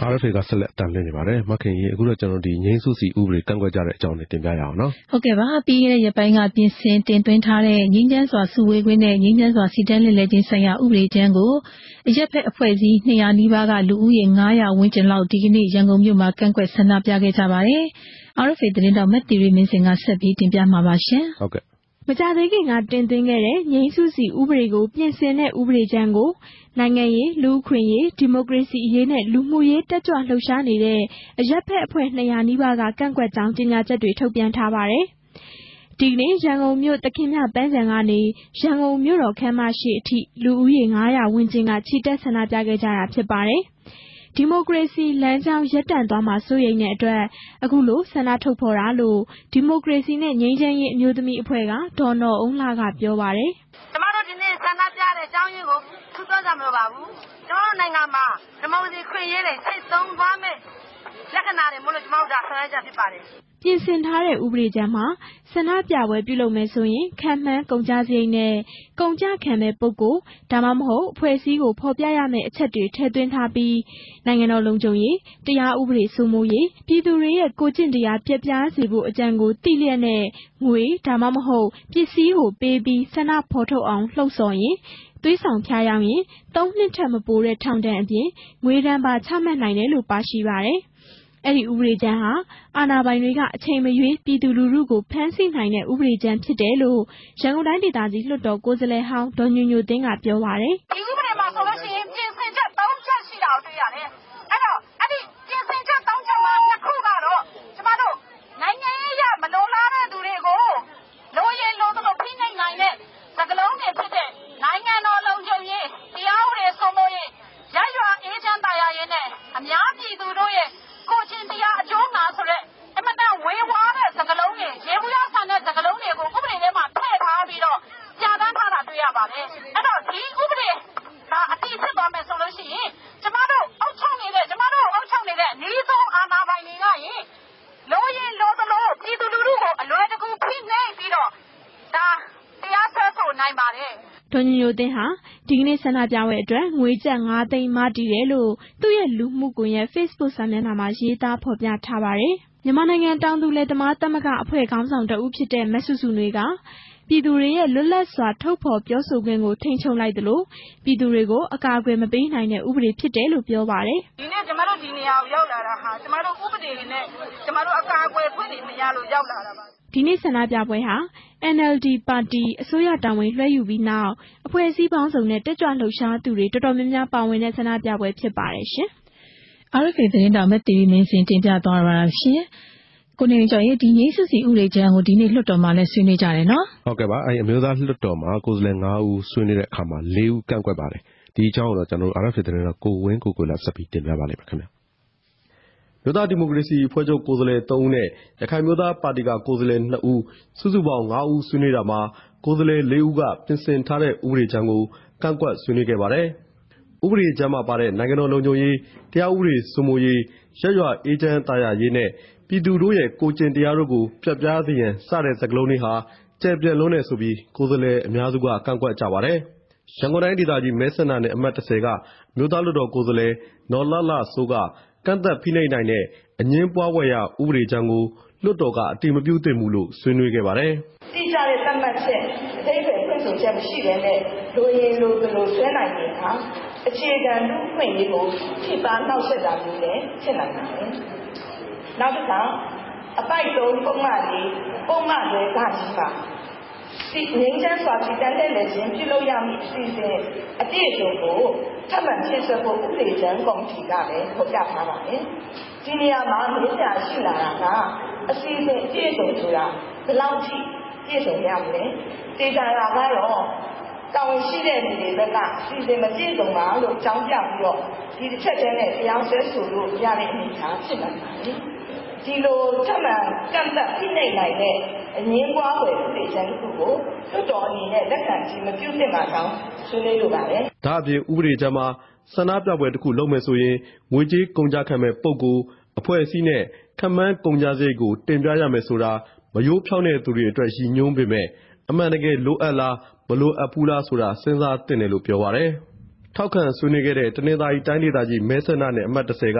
B: R F A ကဆက်လက်အတန်လှည့်နေပါတယ်မခင်ကြီးအခုတော့ကျွန်တော်ဒီငိမ့်စုစီဥပဒေကန့်ကွက်ကြတဲ့အကြောင်းလေးတင်ပြရအောင်နော်
C: ဟုတ်ကဲ့ပါပြီးခဲ့တဲ့ရက်ပိုင်းကပြင်ဆင်တင်သွင်းထားတဲ့ငြိမ်းချမ်းစွာစုဝေးခွင့်နဲ့ငြိမ်းချမ်းစွာစီတန်းလှည့်လည်ခြင်းဆိုင်ရာဥပဒေကြမ်းကိုအရက်ဖက်အဖွဲ့အစည်းနှစ်ရာနီးပါးကလူဦးရေငါးရာဝန်းကျင်လောက်ဒီကနေ့ရန်ကုန်မြို့မှာကန့်ကွက်ဆန္ဒပြခဲ့ကြပါတယ် R F A သတင်းတောက်မက်တီရီမင်းစင်ကဆက်ပြီးတင်ပြမှာပါရှင်
B: ဟုတ်ကဲ့
L: မကြသေးခင်ကတင်သွင်းခဲ့တဲ့ငြိမ်းစုစီဥပဒေကိုပြင်ဆင်တဲ့ဥပဒေကြမ်းကိုနိုင်ငံရေးလူ့အခွင့်အရေးဒီမိုကရေစီအရေးနဲ့လူမှုရေးတက်ကြွလှုပ်ရှားနေတဲ့အရက်ဖက်အဖွဲ့နှစ်ရာနီးပါးကကန့်ကွက်ကြောင်းကြေညာချက်တွေထုတ်ပြန်ထားပါတယ်။ဒီနေ့ရန်ကုန်မြို့တခင်မြပန်းခြံကနေရန်ကုန်မြို့တော်ခမ်းမရှိအထိလူဦးရေငါးရာဝန်းကျင်ကချီတက်ဆန္ဒပြခဲ့ကြတာဖြစ်ပါတယ်။ဒီမိုကရေစီလမ်းကြောင်းရပ်တန့်သွားမှာစိုးရိမ်တဲ့အတွက်အခုလိုဆန္ဒထုတ်ဖော်တာလို့ဒီမိုကရေစီနဲ့ငြိမ်းချမ်းရေးအမျိုးသမီးအဖွဲ့ကဒေါ်နော်အုံးလှကပြောပါတယ်
M: ။ကျမတို့ဒီနေ့ဆန္ဒပြတဲ့အကြောင်းရင်းကိုထူးခြားကြမလို့ပါဘူး။ကျမတို့နိုင်ငံမှာဒီမိုကရေစီခွင့်ရေးတွေစိတ်သုံးသွားမယ်လက္ခဏာတွေမို့လို့ကျမတို့ဒါဆန္ဒပြဖြစ်ပါတယ်
L: ပြင်ဆင်ထားတဲ့ဥပဒေကြမ်းမှာဆန္ဒပြပွဲပြုလုပ်မယ်ဆိုရင်ခံမှန်းကုန်ကြစရိတ်နဲ့ကုန်ကြခံမဲ့ပုဂ္ဂိုလ်ဒါမှမဟုတ်အဖွဲ့အစည်းကိုဖော်ပြရမယ့်အချက်တွေထည့်သွင်းထားပြီးနိုင်ငံတော်လုံခြုံရေးတရားဥပဒေစိုးမိုးရေးပြည်သူတွေရဲ့ကိုကျင့်တရားပြည့်ပြားစေဖို့အကြံကိုသိလျက်နဲ့ငွေဒါမှမဟုတ်ပစ္စည်းကိုပေးပြီးဆန္ဒဖော်ထုတ်အောင်လှုံ့ဆော်ရင်သွေးဆောင်ဖျားယောင်းရင်သုံးနှစ်ထက်မပိုတဲ့ထောင်ဒဏ်အပြင်ငွေဒဏ်ပါချမှတ်နိုင်တယ်လို့ပါရှိပါတယ်အဲ့ဒီဥပဒေကြမ်းဟာအာဏာပိုင်တွေကအချိန်မရွေးပြည်သူလူထုကိုဖမ်းဆီးနိုင်တဲ့ဥပဒေကြမ်းဖြစ်တယ်လို့ရန်ကုန်တိုင်းဒေသကြီးလွှတ်တော်ကိုယ်စားလှယ်ဟောင်းဒေါ်ညိုညိုသိန်းကပြောပါတယ်
M: ဒီဥပဒေမှာဆိုလို့ရှိရင်ပြင်ဆင်ချက်သုံးချက်ရှိတာကိုတွေ့ရတယ်အဲ့တော့အဲ့ဒီပြင်ဆင်ချက်သုံးချက်မှာနှစ်ခုကတော့ကျမတို့နိုင်ငံရေးရမလုံလားတဲ့သူတွေကိုလိုရင်လိုသလိုဖိနှိပ်နိုင်တဲ့စကလုံးတွေဖြစ်တဲ့နိုင်ငံတော်လုံခြုံရေးတရားဥပဒေစိုးမိုးရေးရရွာအေးချမ်းတရားရေးနဲ့အများပြည်သူတို့ရဲ့ကိုချင်းတရားအကျိုးငါဆိုတဲ့အမတန်ဝေဝါးတဲ့စကလုံးတွေရေဘူးရဆန်တဲ့စကလုံးတွေကိုဥပဒေထဲမှာထည့်ထားပြီးတော့ကြာတန်းထားတာတွေ့ရပါတယ်အဲ့တော့ဒီဥပဒေဒါအတိဖြစ်သွားမယ်ဆိုလို့ရှိရင်ကျမတို့အောက်ချုပ်နေတဲ့ကျမတို့အောက်ချုပ်နေတဲ့နေဆုံးအာဏာပိုင်တွေကရင်လိုရင်လိုသလိုပြည်သူလူထုကိုအလွယ်တကူဖိနှိပ်ပြီးတော့ဒါတရားစွဲဆိုနိုင်ပါတယ်
L: ဒေါ်ညိုညိုသိန်းဟာဒီကနေ့ဆန္ဒပြပွဲအတွက်ငွေကျပ်ငါးသိန်းမတည်တယ်လို့သူ့ရဲ့လူမှုကွန်ရက် Facebook စာမျက်နှာမှာရေးသားဖော်ပြထားပါတယ်။မြန်မာနိုင်ငံတောင်သူလယ်သမားသမဂ္ဂအဖွဲ့ခေါင်းဆောင်တဦးဖြစ်တဲ့မဆုစုနွေကပြည်သူတွေရဲ့လွတ်လပ်စွာထုတ်ဖော်ပြောဆိုခွင့်ကိုထိန်းချုပ်လိုက်သလိုပြည်သူတွေကိုအကာအကွယ်မပေးနိုင်တဲ့ဥပဒေဖြစ်တယ်လို့ပြောပါတယ်
M: ။ဒီနေ့ကျမတို့ဒီနေရာကိုရောက်လာတာဟာကျမတို့ဥပဒေနဲ့ကျမတို့အကာအကွယ်ဖွင့်နေမရလို့ရောက်လာတာပါ
L: ဒီနေ့ဆန္ဒပြပွဲဟာ N L D ပါတီအစိုးရတာဝန်လွှဲယူပြီးနောက်အဖွဲ့အစည်းပေါင်းစုံနဲ့တက်ကြွလှုပ်ရှားသူတွေတော်တော်များများပါဝင်တဲ့ဆန္ဒပြပွဲဖြစ်ပါတယ်ရှင်
C: ။ R F A သတင်းတောက်မက်တီရီမင်းစင်တင်ပြသွားပါရရှင်။ကိုနေကျော်ရဲ့ဒီငိမ့်စုစီဥပဒေကြမ်းကိုဒီနေ့လွှတ်တော်မှာလည်းဆွေးနွေးကြတယ်နော်
B: ဟုတ်ကဲ့ပါအဲအမျိုးသားလွှတ်တော်မှာကိုယ်စားလှယ်ငါးဦးဆွေးနွေးတဲ့အခါမှာလေးဦးကန့်ကွက်ပါတယ်ဒီအကြောင်းကိုတော့ကျွန်တော် R F A သတင်းတောက်ကိုဝင်းကိုကိုလာဆက်ပြီးတင်ပြပါလိမ့်မယ်ခင်ဗျာ
N: မြို့သားဒီမိုကရေစီအဖွဲ့ချုပ်ကိုယ်စားလှယ်သုံးဦးနဲ့ရခိုင်မြို့သားပါတီကကိုယ်စားလှယ်နှစ်ဦးစုစုပေါင်းငါးဦးဆွေးနွေးတာမှာကိုယ်စားလှယ်လေးဦးကပြင်ဆင်ထားတဲ့ဥပဒေကြမ်းကိုကန့်ကွက်ဆွေးနွေးခဲ့ပါတယ်။ဥပဒေကြမ်းမှာပါတဲ့နိုင်ငံတော်လုံခြုံရေးတရားဥပဒေစိုးမိုးရေးရက်ရွာအေးချမ်းသာယာရေးနဲ့ပြည်သူတို့ရဲ့ကိုကျင့်တရားတို့ကိုပြတ်ပြားစေရန်စတဲ့စကားလုံးတွေဟာကျယ်ပြန့်လွန်းနေဆိုပြီးကိုယ်စားလှယ်အများစုကကန့်ကွက်ကြပါတယ်။ရန်ကုန်တိုင်းဒေသကြီးမဲဆန္ဒနယ်အမှတ်တစ်ဆယ်ကမြို့သားလွှတ်တော်ကိုယ်စားလှယ်နော်လလဆိုးကကန့်သက်ဖိနှိပ်နိုင်တဲ့အငင်းပွားဝယ်ရဥပဒေကြမ်းကိုလွှတ်တော်ကအတည်မပြုသင့်ဘူးလို့ဆွေးနွေးခဲ့ပါတယ်
O: ။တိကျတဲ့သတ်မှတ်ချက်အသေးစိတ်ဖွင့်ဆိုချက်မရှိဘဲနဲ့လိုရင်လိုသလိုဆွဲနိုင်တဲ့အခါအခြေခံလူ့အခွင့်အရေးကိုထိပါနှောက်ယှက်တာမျိုးလည်းဖြစ်နိုင်ပါတယ်။နောက်တစ်ခါအပိုက်သုံးပုံမှန်လေးပုံမှန်လေးကကြီးပါဒီငင်းချမ်းစွာပြည်တန်းတဲ့လက်ချင်းပြုလုပ်ရမည့်အစီအစဉ်အပြည့်အစုံကိုထပ်မံဖြည့်စွက်ဖို့ဥပဒေကြမ်းကော်မတီကလည်းဖော်ပြထားပါတယ်။ဒီနေရာမှာမြင့်ပြရှိလာတာကအစီအစဉ်အပြည့်အစုံဆိုတာဘယ်လောက်ထိပြည့်စုံရမလဲ။ဒေတာရာကတော့တာဝန်ရှိတဲ့လူတွေဘက်ကအစီအစဉ်မပြည့်စုံပါလို့ကြောင်းပြပြီးတော့ဒီတစ်ချက်တည်းနဲ့တရားစွဲဆိုလို့ရတဲ့အနေအထားဖြစ်နိုင်ပါတယ်။ဒီလိုထပ်မံကန့်သက်ဖိနှိပ်နိုင်တဲ့အငင်းပွားဝယ်ဥပဒေကြမ်းတစ်ခုကိုလွှတ်တော်အနေနဲ့လက်ခံကြည့်မပြုသင့်ပါကြောင်းဆွေးနွေးလိုပါတယ်
N: ။ဒါအပြင်ဥပဒေကြမ်းမှာဆန္ဒပြပွဲတစ်ခုလုပ်မယ်ဆိုရင်ငွေကြေးကုန်ကြခံမဲ့ပုဂ္ဂိုလ်အဖွဲ့အစည်းနဲ့ခံမှန်းကုန်ကြစရိတ်ကိုတင်ပြရမယ်ဆိုတာမရိုးဖြောင်းတဲ့သူတွေအတွက်ရည်ညွှန်းပေမဲ့အမှန်တကယ်လိုအပ်လားမလိုအပ်ဘူးလားဆိုတာစဉ်းစားသင့်တယ်လို့ပြောပါတယ်။ထောက်ခံဆွေးနွေးခဲ့တဲ့တနင်္သာရီတိုင်းဒေသကြီးမဲဆန္ဒနယ်အမှတ်တစ်ဆယ်က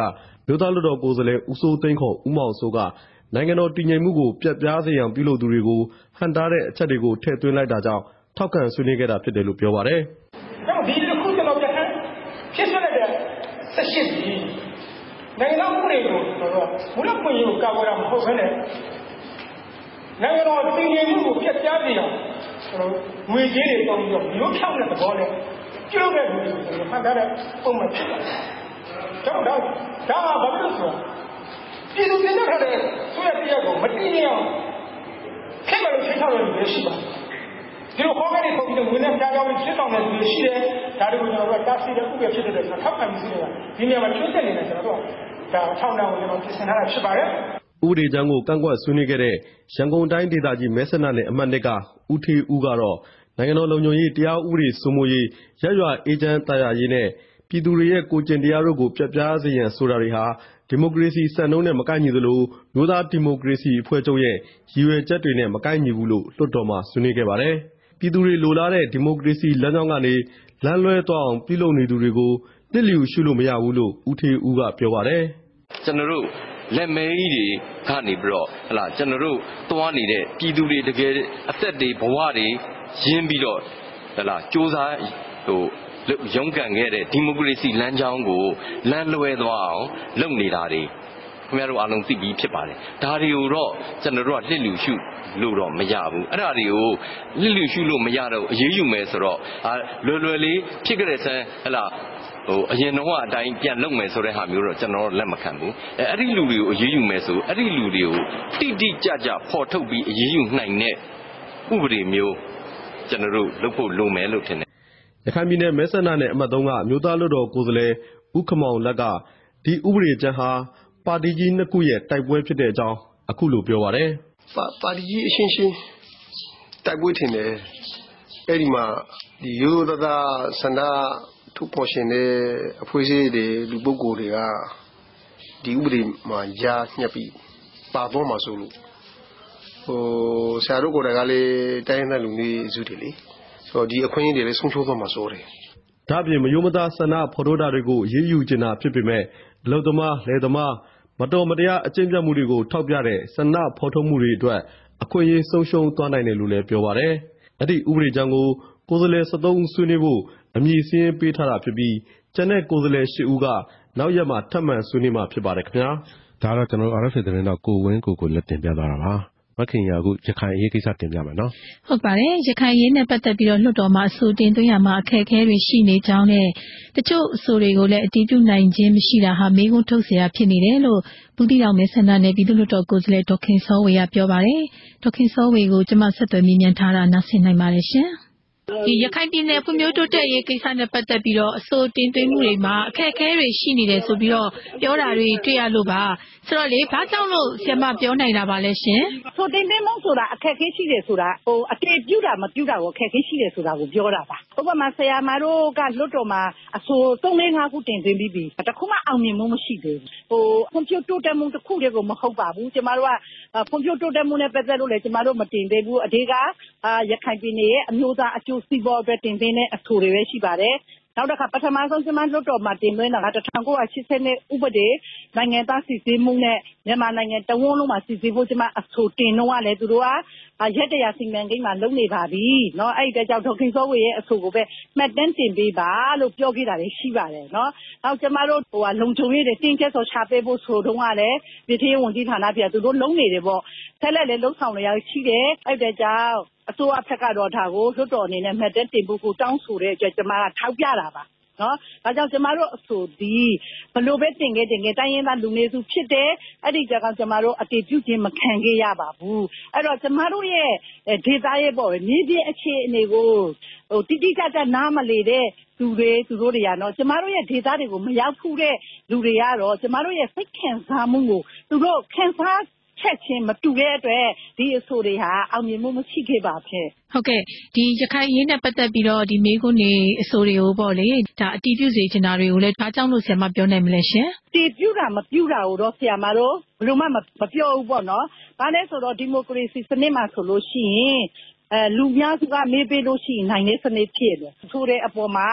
N: မြို့သားလွှတ်တော်ကိုယ်စားလှယ်ဦးစိုးသိန်းခေါ်ဦးမောင်စိုးကနိုင်ငံတော်တည်ငြိမ်မှုကိုပြတ်ပြားစေရန်ပြုလုပ်သူတွေကိုဟန်တာတဲ့အချက်တွေကိုထည့်သွင်းလိုက်တာကြောင့်ထောက်ခံဆွေးနွေးခဲ့တာဖြစ်တယ်လို့ပြောပါတယ်
J: ။တော့ဒီတစ်ခုကျွန်တော်ပြတ်ဖြစ်ဆွလိုက်တဲ့ဆက်ရှိပြီးနိုင်ငံတော်ဥပဒေကိုကျွန်တော်မူလပွင့်ရုပ်ကာကွယ်တာမဟုတ်ဘဲနဲ့နိုင်ငံတော်တည်ငြိမ်မှုကိုပြတ်ပြားစေရန်ကျွန်တော်ငွေကြေးတွေတောင်းပြီးတော့မျိုးဖြောင်းတဲ့သဘောနဲ့ပြုလုပ်တဲ့လူတွေကိုဟန်တာတဲ့ပုံမှန်ဖြစ်တယ်။တော့ဒါဒါဘာလို့ဆိုပြည်သူတွေနဲ့ခါတဲ့ဆွေးရတဲ့ကိုမတည်ငြိမ်အောင်ခင်ဗျားတို့ထိထားရလို့ရှိပါဒီလိုခေါင်းကနေပုံပြီးတော့ငွေနဲ့ကြားကြောင်းဖြစ်ဆောင်တဲ့လူတွေရှိတယ်ဒါတွေကိုကျွန်တော်တို့တားဆီးတဲ့ဥပဒေဖြစ်တဲ့ဆိုထောက်ခံပြီးစီးနေတာဒီနေရာမှာကျွတ်တက်နေတယ်ကျွန်တော်တို့ဒါထောက်နှောင်းကိုကျွန်တော်ပြင်ဆင်ထားတာဖြစ်ပါတယ်
N: ဥပဒေကြမ်းကိုကန့်ကွက်ဆွေးနွေးခဲ့တဲ့ရန်ကုန်တိုင်းဒေသကြီးမဲဆန္ဒနယ်အမှတ်နှစ်ကဦးထေးဦးကတော့နိုင်ငံတော်လုံခြုံရေးတရားဥပဒေစိုးမိုးရေးရရွာအေဂျင့်တာယာရေးနဲ့ပြည်သူတွေရဲ့ကိုကျင့်တရားတို့ကိုပြတ်ပြားစေရန်ဆိုတာတွေဟာဒီမိုကရေစီစံနှုန်းနဲ့မကိုက်ညီသလိုမျိုးသားဒီမိုကရေစီအဖွဲ့ချုပ်ရဲ့ရည်ရွယ်ချက်တွေနဲ့မကိုက်ညီဘူးလို့လွှတ်တော်မှာဆွေးနွေးခဲ့ပါတယ်ပြည်သူတွေလိုလားတဲ့ဒီမိုကရေစီလမ်းကြောင်းကနေလမ်းလွဲသွားအောင်ပြုလုပ်နေသူတွေကိုလစ်လျူရှုလို့မရဘူးလို့ဦးထေးဦးကပြောပါတယ်
E: ကျွန်တော်တို့လက်မဲကြီးတွေကနေပြီးတော့ဟလာကျွန်တော်တို့သွားနေတဲ့ပြည်သူတွေတကယ်အသက်တွေဘဝတွေရင်းပြီးတော့ဟလာစ조사ဟိုရုန်းကန်ခဲ့တဲ့ဒီမိုကရေစီလမ်းကြောင်းကိုလမ်းလွဲသွားအောင်လုပ်နေတာတွေခင်ဗျားတို့အားလုံးသိပြီးဖြစ်ပါတယ်ဒါတွေကိုတော့ကျွန်တော်တို့ကလစ်လျူရှုလို့တော့မရဘူးအဲ့ဒါတွေကိုလစ်လျူရှုလို့မရတော့အရေးယူမယ်ဆိုတော့လွယ်လွယ်လေးဖြစ်ကြတဲ့ဆန်းဟလာဟိုအရင်တော့အတိုင်းပြန်လုပ်မယ်ဆိုတဲ့ဟာမျိုးတော့ကျွန်တော်လက်မခံဘူးအဲအဲ့ဒီလူတွေကိုအရေးယူမယ်ဆိုအဲ့ဒီလူတွေကိုတိတိကျကျဖော်ထုတ်ပြီးအရေးယူနိုင်တဲ့ဥပဒေမျိုးကျွန်တော်တို့လုပ်ဖို့လိုမယ်လို့ထင်တယ်
N: ရခိုင်ပြည်နယ်မဲဆန္ဒနယ်အမှတ်သုံးကမြို့သားလွှတ်တော်ကိုယ်စားလှယ်ဦးခမောင်လက်ကဒီဥပဒေကြမ်းဟာပါတီကြီးနှစ်ခုရဲ့တိုက်ပွဲဖြစ်တဲ့အကြောင်းအခုလိုပြောပါတယ်
I: ပါတီကြီးအရှင်းရှင်းတိုက်ပွဲထင်တယ်အဲ့ဒီမှာဒီရိုးသားသားဆန္ဒထုတ်ပေါ်ရှင်တဲ့အဖွဲ့အစည်းတွေလူပုဂ္ဂိုလ်တွေကဒီဥပဒေမှာကြားညှက်ပြီးပါတော့မှာဆိုလို့ဟိုဆရာတို့ကိုယ်တိုင်ကလည်းတိုင်းတဲ့လူမျိုးစုတွေလေဆိုတော့ဒီအခွင့်အရေးတွေလည်းဆုံးရှုံးသွားမှာစိုးတယ်
N: ဒါပြင်မယိုမသားဆန္ဒဖော်ထုတ်တာတွေကိုရေးယူကျင်တာဖြစ်ပေမဲ့အလုသမားလယ်သမားမတော်မတရားအကျင့်ပြတ်မှုတွေကိုထောက်ပြတဲ့ဆန္ဒဖော်ထုတ်မှုတွေအတွက်အခွင့်အရေးဆုံးရှုံးသွားနိုင်တယ်လို့လည်းပြောပါတယ်အဲ့ဒီဥပဒေကြမ်းကိုကိုယ်စားလှယ်sevenဦးဆွေးနွေးဖို့အမည်စင်းပေးထားတာဖြစ်ပြီးကျန်တဲ့ကိုယ်စားလှယ်eightဦးကနောက်ရက်မှာထပ်မံဆွေးနွေးမှာဖြစ်ပါတယ်ခင်ဗျာ
B: ဒါတော့ကျွန်တော် R F A သတင်းတော့ကိုဝင်းကိုကိုလက်တင်ပြသွားတာပါမခင်ရအခုရခိုင်အရေးကိစ္စတင်ပြမယ်နော်
C: ဟုတ်ပါတယ်ရခိုင်အရေးနဲ့ပတ်သက်ပြီးတော့လွှတ်တော်မှာအဆိုတင်သွင်းရမှာအခက်အခဲတွေရှိနေကြောင်းနဲ့တချို့အဆိုတွေကိုလည်းအတည်ပြုနိုင်ခြင်းမရှိတာဟာမေးခွန်းထုတ်เสียဖြစ်နေတယ်လို့ဘူးတိတော်မဲဆန္ဒနယ်ပြည်သူ့လွှတ်တော်ကိုယ်စားလှယ်ဒေါက်ခင်စောဝေကပြောပါတယ်ဒေါက်ခင်စောဝေကိုကျွန်မဆက်သွယ်မေးမြန်းထားတာနားဆင်နိုင်ပါတယ်ရှင်ဒီရခိုင်ပြည်နယ်ဖွံ့ဖြိုးတိုးတက်ရေးကိစ္စနဲ့ပတ်သက်ပြီးတော့အဆိုတင်သွင်းမှုတွေမှာအခက်အခဲတွေရှိနေတယ်ဆိုပြီးတော့ပြောတာတွေတွေ့ရလို့ပါဆိုတော့လေဘာကြောင့်လို့ဆရာမပြောနိုင်တာပါလဲရှင်
D: ဆိုတင်သွင်းမှုဆိုတာအခက်အခဲရှိတယ်ဆိုတာဟိုအတည်ပြုတာမပြုတာကိုအခက်အခဲရှိတယ်ဆိုတာကိုပြောတာပါဥပမာဆရာမတို့ကလွတ်တော်မှာအဆိုthree four fiveခုတင်သွင်းပြီးပြီတခုမှအောင်မြင်မှုမရှိသေးဘူးဟိုဖွံ့ဖြိုးတိုးတက်မှုတစ်ခုတည်းကိုမဟုတ်ပါဘူးကျမတို့ကဖွံ့ဖြိုးတိုးတက်မှုနဲ့ပတ်သက်လို့လည်းကျမတို့မတင်သေးဘူးအဓိကရခိုင်ပြည်နယ်ရဲ့အမျိုးသားအကျိုးစီးပွားအတွက်တင်သွင်းတဲ့အဆိုတွေပဲရှိပါတယ်နောက်တစ်ခါပထမဆုံးကျမလွတ်တော်မှာတင်သွင်းတာကnineteen eightyဥပဒေနိုင်ငံသားစီစစ်မှုနဲ့မြန်မာနိုင်ငံတဝန်းလုံးမှာစီစစ်ဖို့ကျမအဆိုတင်တော့ကလည်းသူတို့ကရက်တရာစီမံကိန်းမှာလုပ်နေပါပြီเนาะအဲ့ဒီကြောင့်ဒေါက်ခင်စောဝေရဲ့အဆိုကိုပဲမှတ်တမ်းတင်ပေးပါလို့ပြောခဲ့တာလည်းရှိပါတယ်เนาะနောက်ကျမတို့ဟိုကလုံခြုံရေးတွေတင်းကျပ်စွာချပေးဖို့ဆိုတော့ကလည်းပြည်ထရေးဝန်ကြီးဌာနပြည်သူတို့လုံးနေတယ်ပေါ့ဆက်လက်လည်းလုံဆောင်ရရှိတယ်အဲ့ဒီကြောင့်အစိုးရဘက်ကတော့ဒါကိုလွှတ်တော်အနေနဲ့မှတ်တမ်းတင်ဖို့ကိုတောင်းဆိုတဲ့အတွက်ကျမကထောက်ပြတာပါနော်ဒါကြောင့်ကျမတို့အဆိုဒီဘလို့ပဲတင်ခဲ့တင်ခဲ့တိုင်းရင်းသားလူမျိုးစုဖြစ်တယ်အဲ့ဒီကြောင့်ကျမတို့အတည်ပြုခြင်းမခံခဲ့ရပါဘူးအဲ့တော့ကျမတို့ရဲ့ဒေတာရဲ့ပေါ့မြေပြင်အခြေအနေကိုဟိုတိတိကျကျနားမလေတဲ့သူတွေသူတို့တွေကတော့ကျမတို့ရဲ့ဒေတာတွေကိုမရောက်ဘူးတဲ့လူတွေကတော့ကျမတို့ရဲ့စိတ်ခံစားမှုကိုသူတို့ခံစားချက်ချင်းမတူတဲ့အတွက်ဒီအဆိုတွေဟာအောင်မြင်မှုမရှိခဲ့ပါဖြစ်
C: ဟုတ်ကဲ့ဒီရခိုင်ရင်းနဲ့ပတ်သက်ပြီးတော့ဒီမေးခွန်းတွေအဆိုတွေကိုပေါ့လေဒါအတည်ပြုစေချင်တာတွေကိုလည်းဘာကြောင့်လို့ဆရာမပြောနိုင်မလဲရှင်
D: တည်ပြုတာမပြုတာကိုတော့ဆရာမတို့ဘယ်လိုမှမပြောဘူးပေါ့နော်ဒါနဲ့ဆိုတော့ဒီမိုကရေစီစနစ်မှာဆိုလို့ရှိရင်အဲလူများစုကမေးပေးလို့ရှိရင်နိုင်တဲ့စနစ်ဖြစ်တယ်ဆိုတဲ့အပေါ်မှာ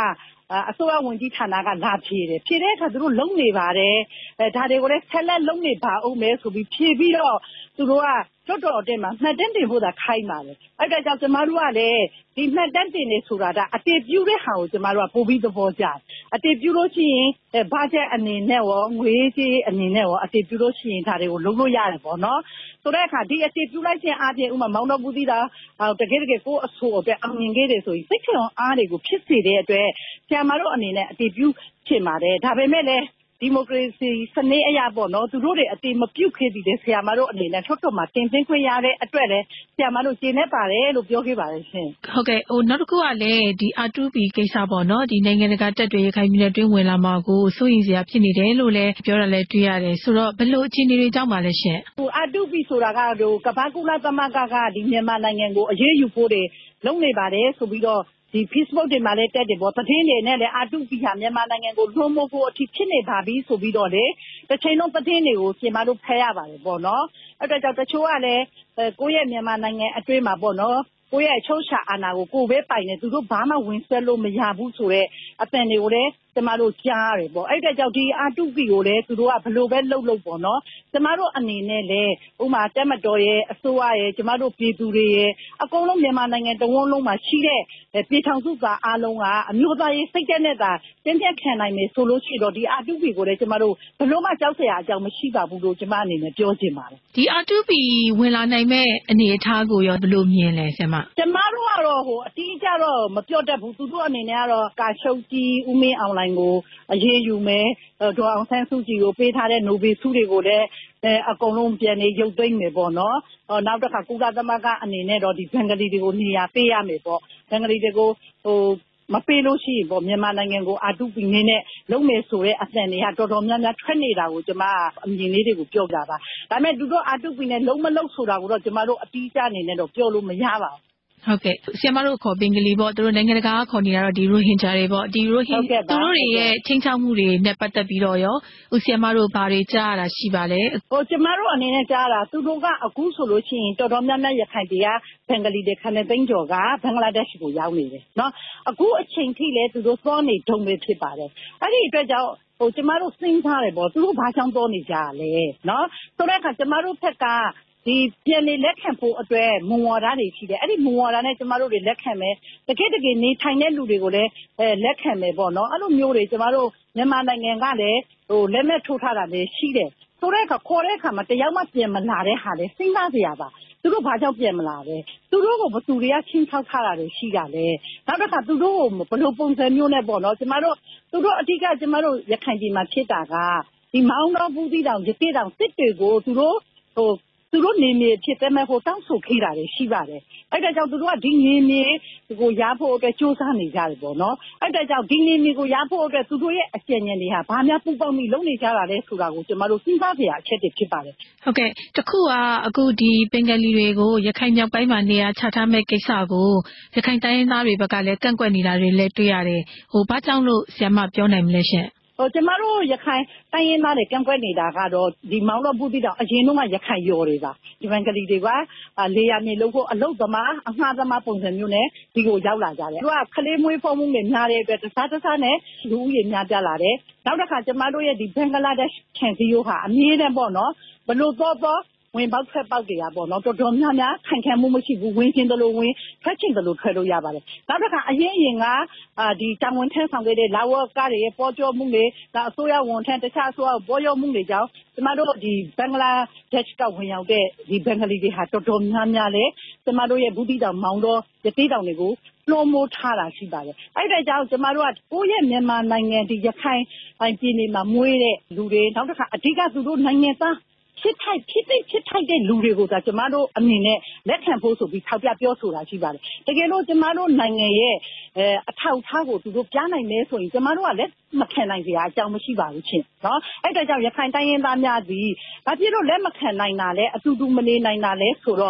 D: အစိုးရဝန်ကြီးဌာနကလာဖြေတယ်ဖြေတဲ့အခါသူတို့လုံနေပါတယ်အဲဒါတွေကိုလည်းဆက်လက်လုံနေပါအောင်မယ်ဆိုပြီးဖြေပြီးတော့သူတို့ကတော်တော်တင်မှာမှတ်တမ်းတင်ဖို့သာခိုင်းပါတယ်အဲ့ဒါကြောင့်ကျမတို့ကလည်းဒီမှတ်တမ်းတင်နေဆိုတာကအတည်ပြုတဲ့ဟာကိုကျမတို့ကပို့ပြီးသဘောကျအတည်ပြုလို့ရှိရင်ဘာကျက်အနေနဲ့ရောငွေကြေးအနေနဲ့ရောအတည်ပြုလို့ရှိရင်ဒါတွေကိုလုပ်လို့ရတယ်ပေါ့နော်ဆိုတဲ့အခါဒီအတည်ပြုလိုက်ခြင်းအပြင်ဥမာမောင်တော်ဘူးသီးတာတကယ်တကယ်ကိုအဆိုးအတွက်အောင်မြင်ခဲ့တယ်ဆိုရင်စိတ်ချအောင်အားတွေကိုဖြစ်စေတဲ့အတွက်ဆရာမတို့အနေနဲ့အတည်ပြုဖြစ်ပါတယ်ဒါပေမဲ့လည်းဒီမိုကရေစီစနစ်အရပေါ့နော်သူတို့တွေအတိမပြုတ်ခဲ့ပြီးတဲ့ဆရာမတို့အနေနဲ့ထွတ်ထွတ်မှာတင်သွင်းခွင့်ရတဲ့အတွက်လည်းဆရာမတို့ကျင်းနေပါတယ်လို့ပြောခဲ့ပါတယ်ရှင်
C: ဟုတ်ကဲ့ဟိုနောက်တစ်ခုကလည်းဒီ R 2 P ကိစ္စပေါ့နော်ဒီနိုင်ငံတကာတက်တွေရခိုင်ပြည်နယ်တွင်းဝင်လာမှာကိုစိုးရင်စရာဖြစ်နေတယ်လို့လည်းပြောရလဲတွေ့ရတယ်ဆိုတော့ဘယ်လိုအခြေအနေတွေကြောင့်ပါလဲရှင်
D: ဟို R 2 P ဆိုတာကဟိုကမ္ဘာကုလသမဂ္ဂကဒီမြန်မာနိုင်ငံကိုအရေးယူဖို့တွေလုပ်နေပါတယ်ဆိုပြီးတော့ဒီ Facebook တွေမှာလည်းတက်တယ်ပေါ့သတင်းတွေနဲ့လည်း R 2 P ဟာမြန်မာနိုင်ငံကိုလွှမ်းမိုးဖို့အထိဖြစ်နေပါပြီဆိုပြီးတော့လေတစ်ချိန်လုံးသတင်းတွေကိုပြင်မတို့ဖတ်ရပါတယ်ပေါ့နော်အဲ့ဒါကြောင့်တချို့ကလည်းကိုယ့်ရဲ့မြန်မာနိုင်ငံအတွင်းမှာပေါ့နော်ကိုယ့်ရဲ့ချုပ်ချာအာဏာကိုကိုယ်ပဲပိုင်နေသူတို့ဘာမှဝင်ဆွဲလို့မရဘူးဆိုတော့အပင်တွေကိုလည်းကျမတို့ကြားရတယ်ပေါ့အဲ့ဒါကြောင့်ဒီ R 2 P ကိုလည်းသူတို့ကဘယ်လိုပဲလှုပ်လှုပ်ပေါ့နော်ကျမတို့အနေနဲ့လည်းဥမာတက်မတော်ရဲ့အစိုးရရဲ့ကျမတို့ပြည်သူတွေရဲ့အကုန်လုံးမြန်မာနိုင်ငံတဝန်းလုံးမှာရှိတဲ့ပြည်ထောင်စုသားအားလုံးကအမျိုးသားရေးစိတ်ဓာတ်နဲ့သာတင်းကျပ်ခံနိုင်မယ်ဆိုလို့ရှိတော့ဒီ R 2 P ကိုလည်းကျမတို့ဘယ်လိုမှကြောက်စရာအကြောင်းမရှိပါဘူးလို့ကျမအနေနဲ့ပြောချင်ပါတယ်
C: ဒီ R 2 P ဝင်လာနိုင်မဲ့အနေအထားကိုရောဘယ်လိုမြင်လဲဆရာမ
D: ကျမတို့ကတော့ဟိုအတိအကျတော့မပြောတတ်ဘူးသူတို့အနေနဲ့ကတော့ကာချုပ်ကြီးဦးမင်းအောင်လှိုင်ကိုအရေးယူမယ်ဒေါ်အောင်ဆန်းစုကြည်ကိုပေးထားတဲ့နိုဘယ်ဆုတွေကိုလည်းအကုန်လုံးပြန်နေရုပ်သိမ်းမယ်ပေါ့နော်နောက်တစ်ခါကုလသမဂ္ဂအနေနဲ့တော့ဒီဘင်္ဂလီတွေကိုနေရာပေးရမယ်ပေါ့ဘင်္ဂလီတွေကိုဟိုမပေးလို့ရှိရင်ပေါ့မြန်မာနိုင်ငံကို R 2 P နေနဲ့လုံးမယ်ဆိုတဲ့အသံတွေကတော်တော်များများထွက်နေတာကိုကျမအမြင်လေးတွေကိုပြောကြပါဒါပေမဲ့သူတို့ R 2 P နဲ့လုံးမလုံးဆိုတာကိုတော့ကျမတို့အတိအကျအနေနဲ့တော့ပြောလို့မရပါဘူး
C: ဟုတ်ကဲ့ဆီယမတို့ခေါ်ဘင်္ဂလီပေါ့သူတို့နိုင်ငံတကာကခေါ်နေတာတော့ဒီရိုဟင်ဂျာတွေပေါ့ဒီရိုဟင်သူတို့တွေရဲ့ချင်းချောက်မှုတွေနဲ့ပတ်သက်ပြီးတော့ရောဦးဆီယမတို့ဘာတွေကြားရတာရှိပါလဲ
D: ဟိုကျမတို့အနေနဲ့ကြားတာသူတို့ကအခုဆိုလို့ရှိရင်တော်တော်များများရခိုင်ပြည်ကဘင်္ဂလီတွေခနဲ့သိန်းကျော်ကဘင်္ဂလားဒေ့ရှ်ကိုရောက်နေတယ်နော်အခုအချိန်ထိလည်းသူတို့စောနေတုံးပဲဖြစ်ပါတယ်အဲ့ဒီအတွက်ကြောင့်ဟိုကျမတို့စဉ်းစားတယ်ပေါ့သူတို့ဘာကြောင့်တော်နေကြလဲနော်ဆိုတဲ့အခါကျမတို့ဘက်ကဒီပြန်လေလက်ခံဖို့အတွက်မွန်ဝါဒတွေရှိတယ်အဲ့ဒီမွန်ဝါဒနဲ့ကျမတို့တွေလက်ခံမယ်တကယ်တကယ်နေထိုင်တဲ့လူတွေကိုလည်းအဲလက်ခံမယ်ပေါ့နော်အဲ့လိုမျိုးတွေကျမတို့မြန်မာနိုင်ငံကလည်းဟိုလက်မဲ့ထိုးထားတာလည်းရှိတယ်ဆိုတဲ့အခါခေါ်တဲ့အခါမှာတယောက်မှပြန်မလာတဲ့ဟာလည်းစဉ်းစားစရာပါသူတို့ဘာကြောင့်ပြန်မလာလဲသူတို့ကိုဘသူတွေကချင်းချောက်ထားတာတွေရှိတာလေနောက်တစ်ခါသူတို့ကိုဘယ်လိုပုံစံမျိုးနဲ့ပေါ့နော်ကျမတို့သူတို့အဓိကကျမတို့ရခိုင်ပြည်မှာဖြစ်တာကဒီမောင်းတော်ဘူးတီတောင်ရတိတောင်စစ်တွေကိုသူတို့ဟိုသူတို့နေမြေဖြစ်တဲ့မဲ့ဟိုတောင်းဆိုခေးတာတွေရှိပါတယ်အဲ့ဒါကြောင့်သူတို့ကဒီနေမြေကိုရဖို့အတွက်စူးစမ်းနေကြတယ်ပေါ့နော်အဲ့ဒါကြောင့်ဒီနေမြေကိုရဖို့အတွက်သူတို့ရဲ့အကျဉ်းဉာဏ်တွေဟာဘာများပူပေါင်းပြီးလုပ်နေကြတာလဲဆိုတာကိုကျမတို့စဉ်းစားကြရအချက်တွေဖြစ်ပါတယ်
C: ဟုတ်ကဲ့တခုကအခုဒီဘင်္ဂလီတွေကိုရခိုင်မြောက်ပိုင်းမှာနေရာချထားမဲ့ကိစ္စကိုရခိုင်တိုင်းရင်းသားတွေဘက်ကလည်းကန့်ကွက်နေတာတွေလည်းတွေ့ရတယ်ဟိုဘာကြောင့်လို့ဆရာမပြောနိုင်မလဲရှင်
D: ဟိုကျမတို့ရခိုင်တိုင်းရင်းသားတွေကန့်ကွက်နေတာကတော့ဒီမောင်တော်ဘူးတီတောင်အရင်တော့ရခိုင်ရော်တွေပါဒီဘင်္ဂလီတွေကလေယာမြေလို့ဖို့အလုတ်သမားအငှားသမားပုံစံမျိုးနဲ့ဒီကိုရောက်လာကြတယ်သူကခလေးမွေးဖုံးမှုတွေများတဲ့အတွက်တစားတစားနဲ့လူဦးရေများပြလာတယ်နောက်တစ်ခါကျမတို့ရဲ့ဒီဘင်္ဂလားဒေ့ရှ်ခြံစည်းရိုးဟာအမြဲတမ်းပေါ့နော်ဘလို့တော့တော့ဝင်ပေါက်ထွက်ပေါက်တွေကပေါ့နော်တော်တော်များများခံခံမှုမရှိဘူးဝင်ချင်းတလို့ဝင်ထွက်ချင်းတလို့ထွက်လို့ရပါတယ်နောက်တစ်ခါအရင်အရင်ကဒီတာဝန်ထမ်းဆောင်ခဲ့တဲ့လာဝကားတွေရဲ့ပေါ်ကျော်မှုတွေဒါအစိုးရဝန်ထမ်းတခြားအစိုးရပေါ်ကျော်မှုတွေကြောင့်ကျမတို့ဒီဘင်္ဂလားဒေ့ရှ်ကဝင်ရောက်တဲ့ဒီဘင်္ဂလီတွေဟာတော်တော်များများလေကျမတို့ရဲ့ဘူးတီတောင်မောင်တော်ရသေးတောင်တွေကိုလွှမ်းမိုးထားတာရှိပါတယ်အဲ့ဒါကြောင့်ကျမတို့ကကိုယ့်ရဲ့မြန်မာနိုင်ငံဒီရခိုင်ပြည်နယ်မှာမွေးတဲ့လူတွေနောက်တစ်ခါအဓိကသူတို့နိုင်ငံသားဖြစ်ထိုက်ဖြစ်သိဖြစ်ထိုက်တဲ့လူတွေကိုသာကျမတို့အနေနဲ့လက်ခံဖို့ဆိုပြီးထောက်ပြပြောဆိုတာရှိပါတယ်တကယ်လို့ကျမတို့နိုင်ငံရဲ့အဲအထောက်အထားကိုသူတို့ကြားနိုင်မယ်ဆိုရင်ကျမတို့ကလက်မခံနိုင်ကြအကြောင်းမရှိပါဘူးချင်းနော်အဲ့ဒါကြောင့်ရခိုင်တိုင်းရင်းသားများသည်ဘာဖြစ်လို့လက်မခံနိုင်တာလဲအတူတူမနေနိုင်တာလဲဆိုတော့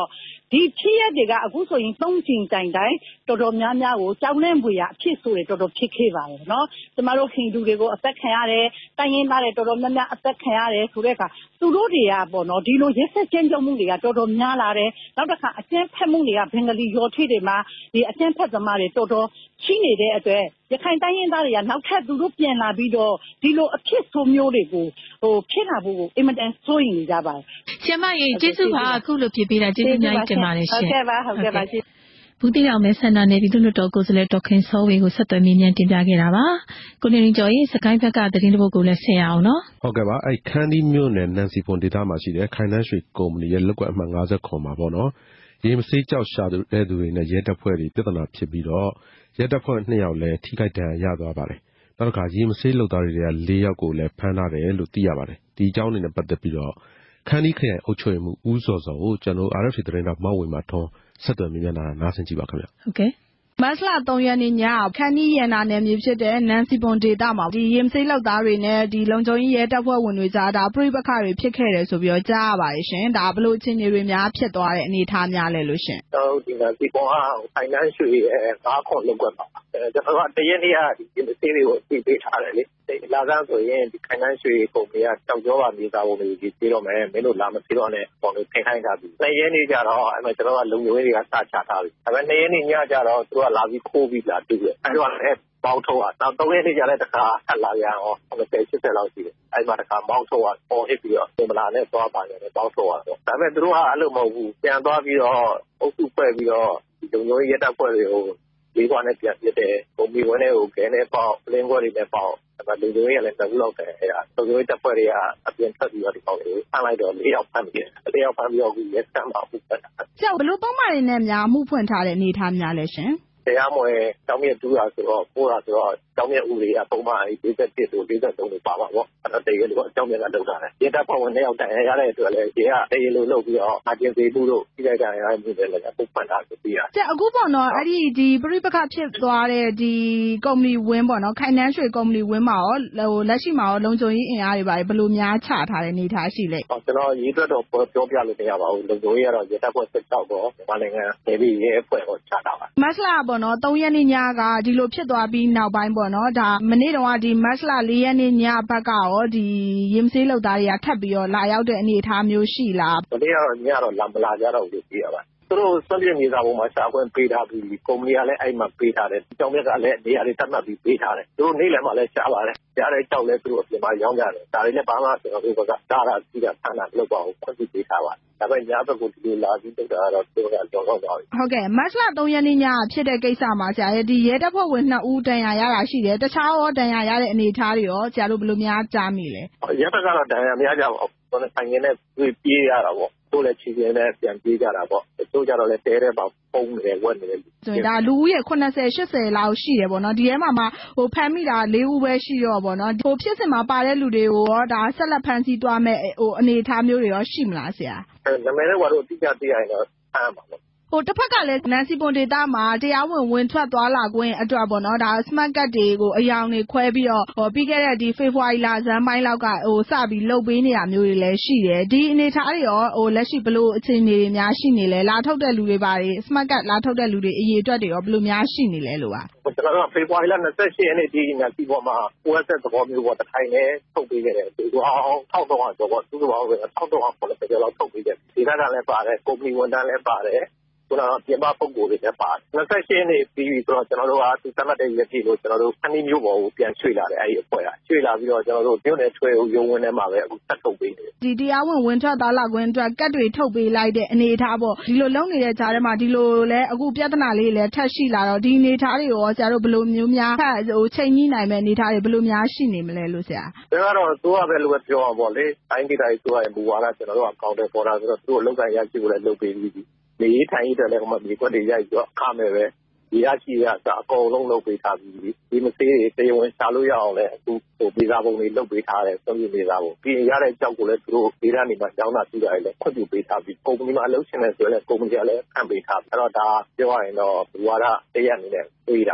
D: ဒီဖြစ်ရတွေကအခုဆိုရင်သုံးကြိမ်တိုင်တိုင်တော်တော်များများကိုကြောက်လန့်ဖွယ်ရအဖြစ်ဆိုတွေတော်တော်ဖြစ်ခဲ့ပါတယ်နော်ကျမတို့ဟိန္ဒူတွေကိုအသက်ခံရတယ်တိုင်းရင်းသားတွေတော်တော်များများအသက်ခံရတယ်ဆိုတဲ့အခါသူတို့တွေကပေါ့နော်ဒီလိုရက်စက်ကြမ်းကြုတ်မှုတွေကတော်တော်များလာတယ်နောက်တစ်ခါအကျဉ်းဖက်မှုတွေကဘင်္ဂလီရော်ထိတွေမှာဒီအကျဉ်းဖက်သမားတွေတော်တော်ရှိနေတဲ့အတွက်ရခိုင်တိုင်းရင်းသားတွေကနောက်ထပ်သူတို့ပြန်လာပြီးတော့ဒီလိုအဖြစ်ဆိုမျိုးတွေကိုဟိုဖြစ်လာဖို့ကိုအင်မတန်စိုးရိမ်နေကြပါတယ်
C: ဆရာမရေကျေးဇူးပါအခုလိုဖြစ်ပေးတာကျေးဇူးအများကြီးတင်ပါတယ်ရှင်
D: ဟုတ်ကဲ့ပါဟုတ်ကဲ့ပါရှင်
C: ဘူးတိတော်မဲဆန္ဒနယ်ပြည်သူ့လွှတ်တော်ကိုယ်စားလှယ်ဒေါက်ခင်စောဝေကိုဆက်သွယ်မေးမြန်းတင်ပြခဲ့တာပါကိုနေရင်ကျော်ရေစကိုင်းဘက်ကသတင်းတပုတ်ကိုလည်းဆက်ရအောင်နော်
B: ဟုတ်ကဲ့ပါအဲ့ခန်းဒီမြို့နယ်နန်စီပွန်ဒေသမှာရှိတဲ့ခိုင်နှန်းရွှေကုမ္ပဏီရဲ့လက်ကွက်အမှတ်၅၀ခွန်မှာပေါ့နော်ရေမစေးကြောက်ရှာတဲ့သူတွေနဲ့ရဲတပ်ဖွဲ့တွေပြဿနာဖြစ်ပြီးတော့ရဲတပ်ဖွဲ့နှစ်ယောက်လည်းထိခိုက်ဒဏ်ရာရသွားပါတယ်နောက်တစ်ခါရေမစေးလုပ်သားတွေက၄ယောက်ကိုလည်းဖမ်းထားတယ်လို့သိရပါတယ်ဒီအကြောင်းတွေနဲ့ပတ်သက်ပြီးတော့ခန်းဒီခရိုင်အုပ်ချုပ်ရေးမှူးဦးစောစောကိုကျွန်တော် R F A သတင်းတော်မောက်ဝေမှာထွန်းဆက်သွယ်မြင်လာတာနားဆင်ကြည့်ပါခင်ဗျ
C: ဟုတ်ကဲ့
L: မတ်လသုံးရက်နေ့ညခန်းဒီရန်နာနယ်မြေဖြစ်တဲ့နန်စီပွန်ဒေသမှာဒီရေမစိလောက်သားတွေနဲ့ဒီလုံခြုံရေးရဲတပ်ဖွဲ့ဝင်တွေကြားဒါပြိပခတွေဖြစ်ခဲ့တယ်ဆိုပြီးတော့ကြားရပါတယ်ရှင်ဒါဘလို့အခြေအနေတွေများဖြစ်သွားတဲ့အနေအထားများလဲလို့ရှင်
F: ဟုတ်ဒီနန်စီပွန်ဟာဖိုင်နန်းရွှေရဲ့ငါးခွန်လောက်ကွက်ပါအဲကျွန်တော်ကတရက်နေ့ကဒီရေမစိတွေကိုပြပေးထားတယ်လေလာကန်းဆိုရင်ဒီခိုင်နှန်းရွှေကုမ္ပဏီကတောက်ကျောပါမြေသားဝင်တွေကြီးပြေးတော့မယ်မင်းတို့လာမပြေးတော့နဲ့ပေါ်လို့ထိခိုင်းထားပြီနှစ်ရက်နေ့ကျတော့အဲ့မှာကျွန်တော်ကလုံခြုံရေးတွေကစချထားပြီဒါပေမဲ့နှစ်ရက်နေ့ညကျတော့သူကလာပြီးခိုးပြီးလာတူတယ်အဲ့တော့လည်းပေါင်းထုတ်อ่ะနောက်သုံးရက်နေ့ကျလည်းတခါထပ်လာရအောင်ဟိုပဲရှစ်ဆယ်လောက်ရှိတယ်အဲ့မှာတခါပေါင်းထုတ်อ่ะပေါ်ဟစ်ပြီးတော့ဒီမလာနဲ့သွားပါနေတယ်ပေါင်းထုတ်อ่ะတော့ဒါပေမဲ့သူတို့ကအဲ့လိုမဟုတ်ဘူးပြန်သွားပြီးတော့အုပ်စုဖွဲ့ပြီးတော့ဒီလုံခြုံရေးရဲတပ်ဖွဲ့တွေကိုလေးခွာနဲ့ပြန်ပြတဲ့ကုမ္ပဏီဝင်တွေကိုခဲနဲ့ပေါက်လင်းခွက်တွေနဲ့ပေါက်ဒါပေမဲ့လူတွေလည်းတကူလောက်တယ်အဲ့ဒါလူတွေတပ်ဖွဲ့တွေကအပြင်ထွက်ပြီးတော့ဒီပေါက်တွေဖမ်းလိုက်တော့လေးယောက်ဖမ်းပြီးတယ်လေးယောက်ဖမ်းပြီးတော့ဒီရက်စမ်းမှာဟုတ်တယ်
L: ဆရာဘလို့ပုံမှန်တွေနဲ့များမှုဖွင့်ထားတဲ့အနေအထားများလဲရှင်
F: တရားမွေတောင်းမြတူတာဆိုတော့ပိုးတာဆိုတော့တောင်းမြဥတွေကပုံမှန်၄၁တို့၄၃တို့ပါပါပေါ့အဲ့တော့တကယ်လို့တောင်းမြကလောက်တာလေဒီတပ်ဖွဲ့ဝင်နှစ်ယောက်တိုင်ရတဲ့အတွက်လည်းဒီကတကယ်လို့လုပ်ပြီးတော့အကျဉ်းသေးမှုတို့ဒီလိုက်တာရမှုတွေလည်းပုံမှန်တာဆိုပြီးရ
L: ဆရာအခုပေါ့နော်အဲ့ဒီဒီပြိပခဖြစ်သွားတဲ့ဒီကုမ္ပဏီဝင်းပေါ့နော်ခိုင်နှန်းရွှေကုမ္ပဏီဝင်းမှာရောဟိုလက်ရှိမှာရောလုံခြုံရေးအင်အားတွေပါဘယ်လိုများချထားတဲ့အနေအထားရှိလဲ
F: ဟောကျွန်တော်ရေးအတွက်တော့ပြောပြလို့မရပါဘူးလုံခြုံရေးကတော့ရဲတပ်ဖွဲ့စစ်တောက်တော့မြန်မာနိုင်ငံနေပြီးရဲအဖွဲ့ကိုချတာပါ
L: မတ်လပေါ့နော်သုံးရက်နေ့ညကဒီလိုဖြစ်သွားပြီးနောက်ပိုင်းပေါ့နော်ဒါမနေ့တုန်းကဒီမတ်လလေးရက်နေ့ညဘက်ကရောဒီရေမစေးလုပ်သားတွေကထပ်ပြီးတော့လာရောက်တဲ့အနေအထားမျိုးရှိလား
F: မနေ့ကတော့ညတော့လာမလာကြတော့ဘူးပြရပါသူတို့စွန့်ပြစ်မြေစာပုံမှာရှာခွင့်ပေးထားပြီးကုမ္ပဏီကလည်းအဲ့မှာပေးထားတယ်ကြောင်မြက်ကလည်းနေရာတွေတတ်မှတ်ပြီးပေးထားတယ်သူတို့နေ့လယ်မှာလည်းရှားပါတယ်ရှားတဲ့ကြောက်လည်းသူတို့အပြင်မှာရောင်းကြတယ်ဒါတွေလည်းဘာမှကျွန်တော်တို့ကဒါတာစီးတာဆန်းတာလောက်ပါအောင်ခွင့်ပြုပေးထားပါတယ်ဒါပေမဲ့ညဘက်ကိုဒီလိုလာပြီးတော့တော့သူတို့ကကြောက်တော့ပါပြီ
L: ဟုတ်ကဲ့မတ်လသုံးရက်နေ့ညဖြစ်တဲ့ကိစ္စမှာဆရာရဲ့ဒီရဲတပ်ဖွဲ့ဝင်နှစ်ဦးတန်ရာရတာရှိတယ်တခြားရောတန်ရာရတဲ့အနေအထားတွေရောဆရာတို့ဘယ်လိုများကြားမိလဲ
F: ရဲဘက်ကတော့တန်ရာများကြပါဘူးဆိုင်ငင်းနဲ့ပြေးရတာပေါ့တို့လည်းချီချင်နဲ့ပြန်ပြေးကြတာပေါ့တို့ကြတော့လည်းတဲတဲ့ပေါက်ပုံနေတယ်ဝက်နေတယ်
L: ဆိုရင်ဒါလူဦးရေeighty eightyလောက်ရှိတယ်ပေါ့နော်ဒီထဲမှာမှဟိုဖမ်းမိတာ၄ဦးပဲရှိတော့ပေါ့နော်ဟိုဖြစ်စဉ်မှာပါတဲ့လူတွေကိုရောဒါဆက်လက်ဖမ်းဆီးသွားမဲ့ဟိုအနေအထားမျိုးတွေရောရှိမလားဆရာ
F: နာမည်လည်းကတော့အတိအကျသိရရင်တော့ဖမ်းပါပေါ့
L: ဟိုတစ်ဖက်ကလည်းနန်စီပွန်ဒေတာမှာတရားဝင်ဝင်ထွက်သွားလာခွင့်အတွက်ပေါ့နော်ဒါ smart card တွေကိုအယောင်တွေခွဲပြီးတော့ဟိုပြီးခဲ့တဲ့ဒီဖေဖော်ဝါရီလဇန်ပိုင်းလောက်ကဟိုစပြီးလုတ်ပေးနေတာမျိုးတွေလည်းရှိတယ်ဒီအနေထားတွေရောဟိုလက်ရှိဘလို့အခြေအနေတွေများရှိနေလဲလာထုတ်တဲ့လူတွေပါတွေ smart card လာထုတ်တဲ့လူတွေအရေးအတွက်တွေရောဘလို့များရှိနေလဲလို့ပါ
F: ကျွန်တော်ကဖေဖော်ဝါရီလtwenty-eightရက်နေ့ဒီနန်စီပွန်မှာ O S S သဘောမျိုးပေါ့တစ်ထိုင်နဲ့ထုတ်ပေးခဲ့တယ်ဒီတော့one thousand three hundredကျော်ပေါ့သူတို့ကone thousand three hundredကျော်လောက်ထုတ်ပေးတယ်ဒီကကလည်းပါတယ်ကုမ္ပဏီဝန်ထမ်းလည်းပါတယ်ကျွန်တော်ပြင်ပပုံကိုယ်တွေလည်းပါတယ်twenty-eightရက်နေ့ပြီးပြီးဆိုတော့ကျွန်တော်တို့ကသူသတ်မှတ်တဲ့ရက်ပြည့်လို့ကျွန်တော်တို့ခဏမျိုးပေါ်ကိုပြန်ရွှေ့လာတယ်အဲ့ဒီအဖွဲ့ကရွှေ့လာပြီးတော့ကျွန်တော်တို့မြို့နယ်ထွေကိုရုံဝင်ထဲမှာပဲအခုဆက်ထုတ်ပေးနေတယ်
L: ဒီတရားဝင်ဝင်ထွက်သွားလာခွင့်အတွက်ကတ်တွေထုတ်ပေးလိုက်တဲ့အနေအထားပေါ့ဒီလိုလုပ်နေတဲ့ကြားထဲမှာဒီလိုလဲအခုပြဿနာလေးလည်းထပ်ရှိလာတော့ဒီအနေအထားတွေရောဆရာတို့ဘယ်လိုမျိုးများဟိုချိန်ကြီးနိုင်မဲ့အနေအထားတွေဘယ်လိုများရှိနေမလဲလို့ဆရာ
F: ဒါကတော့သူကပဲလို့ပြောအောင်ပေါ့လေတိုင်းဒေသကြီးသူကမူဝါဒကျွန်တော်တို့အကောင့်တွေပေါ်တာဆိုတော့သူတို့အလုပ်ကိုင်ရရှိဖို့လည်းလုပ်ပေးပြီးနေရေးထိုင်ရေးတယ်လည်းဟိုမှာမြေကွက်တွေရိုက်ပြီးတော့အခမဲ့ပဲဒီရရှိရတာအကုန်လုံးလုပ်ပေးထားပြီးဒီမသေးတွေတရားဝင်ရှာလို့ရအောင်လဲအခုဟိုဗီဇာပုံတွေလုပ်ပေးထားတယ်သုံးပြဗီဇာပုံပြီးရတဲ့ကြောက်ကိုလည်းသူတို့ဒေသနေမှာကျောင်းသားပြတာလည်းခွင့်ပြုပေးထားပြီးကုမ္ပဏီမှာအလုပ်ရှင်နေဆိုလည်းကုမ္ပဏီကလည်းခံပေးထားအဲ့တော့ဒါပြောရရင်တော့ဘဝရတရက်အနေနဲ့တွေ့တာပေါ့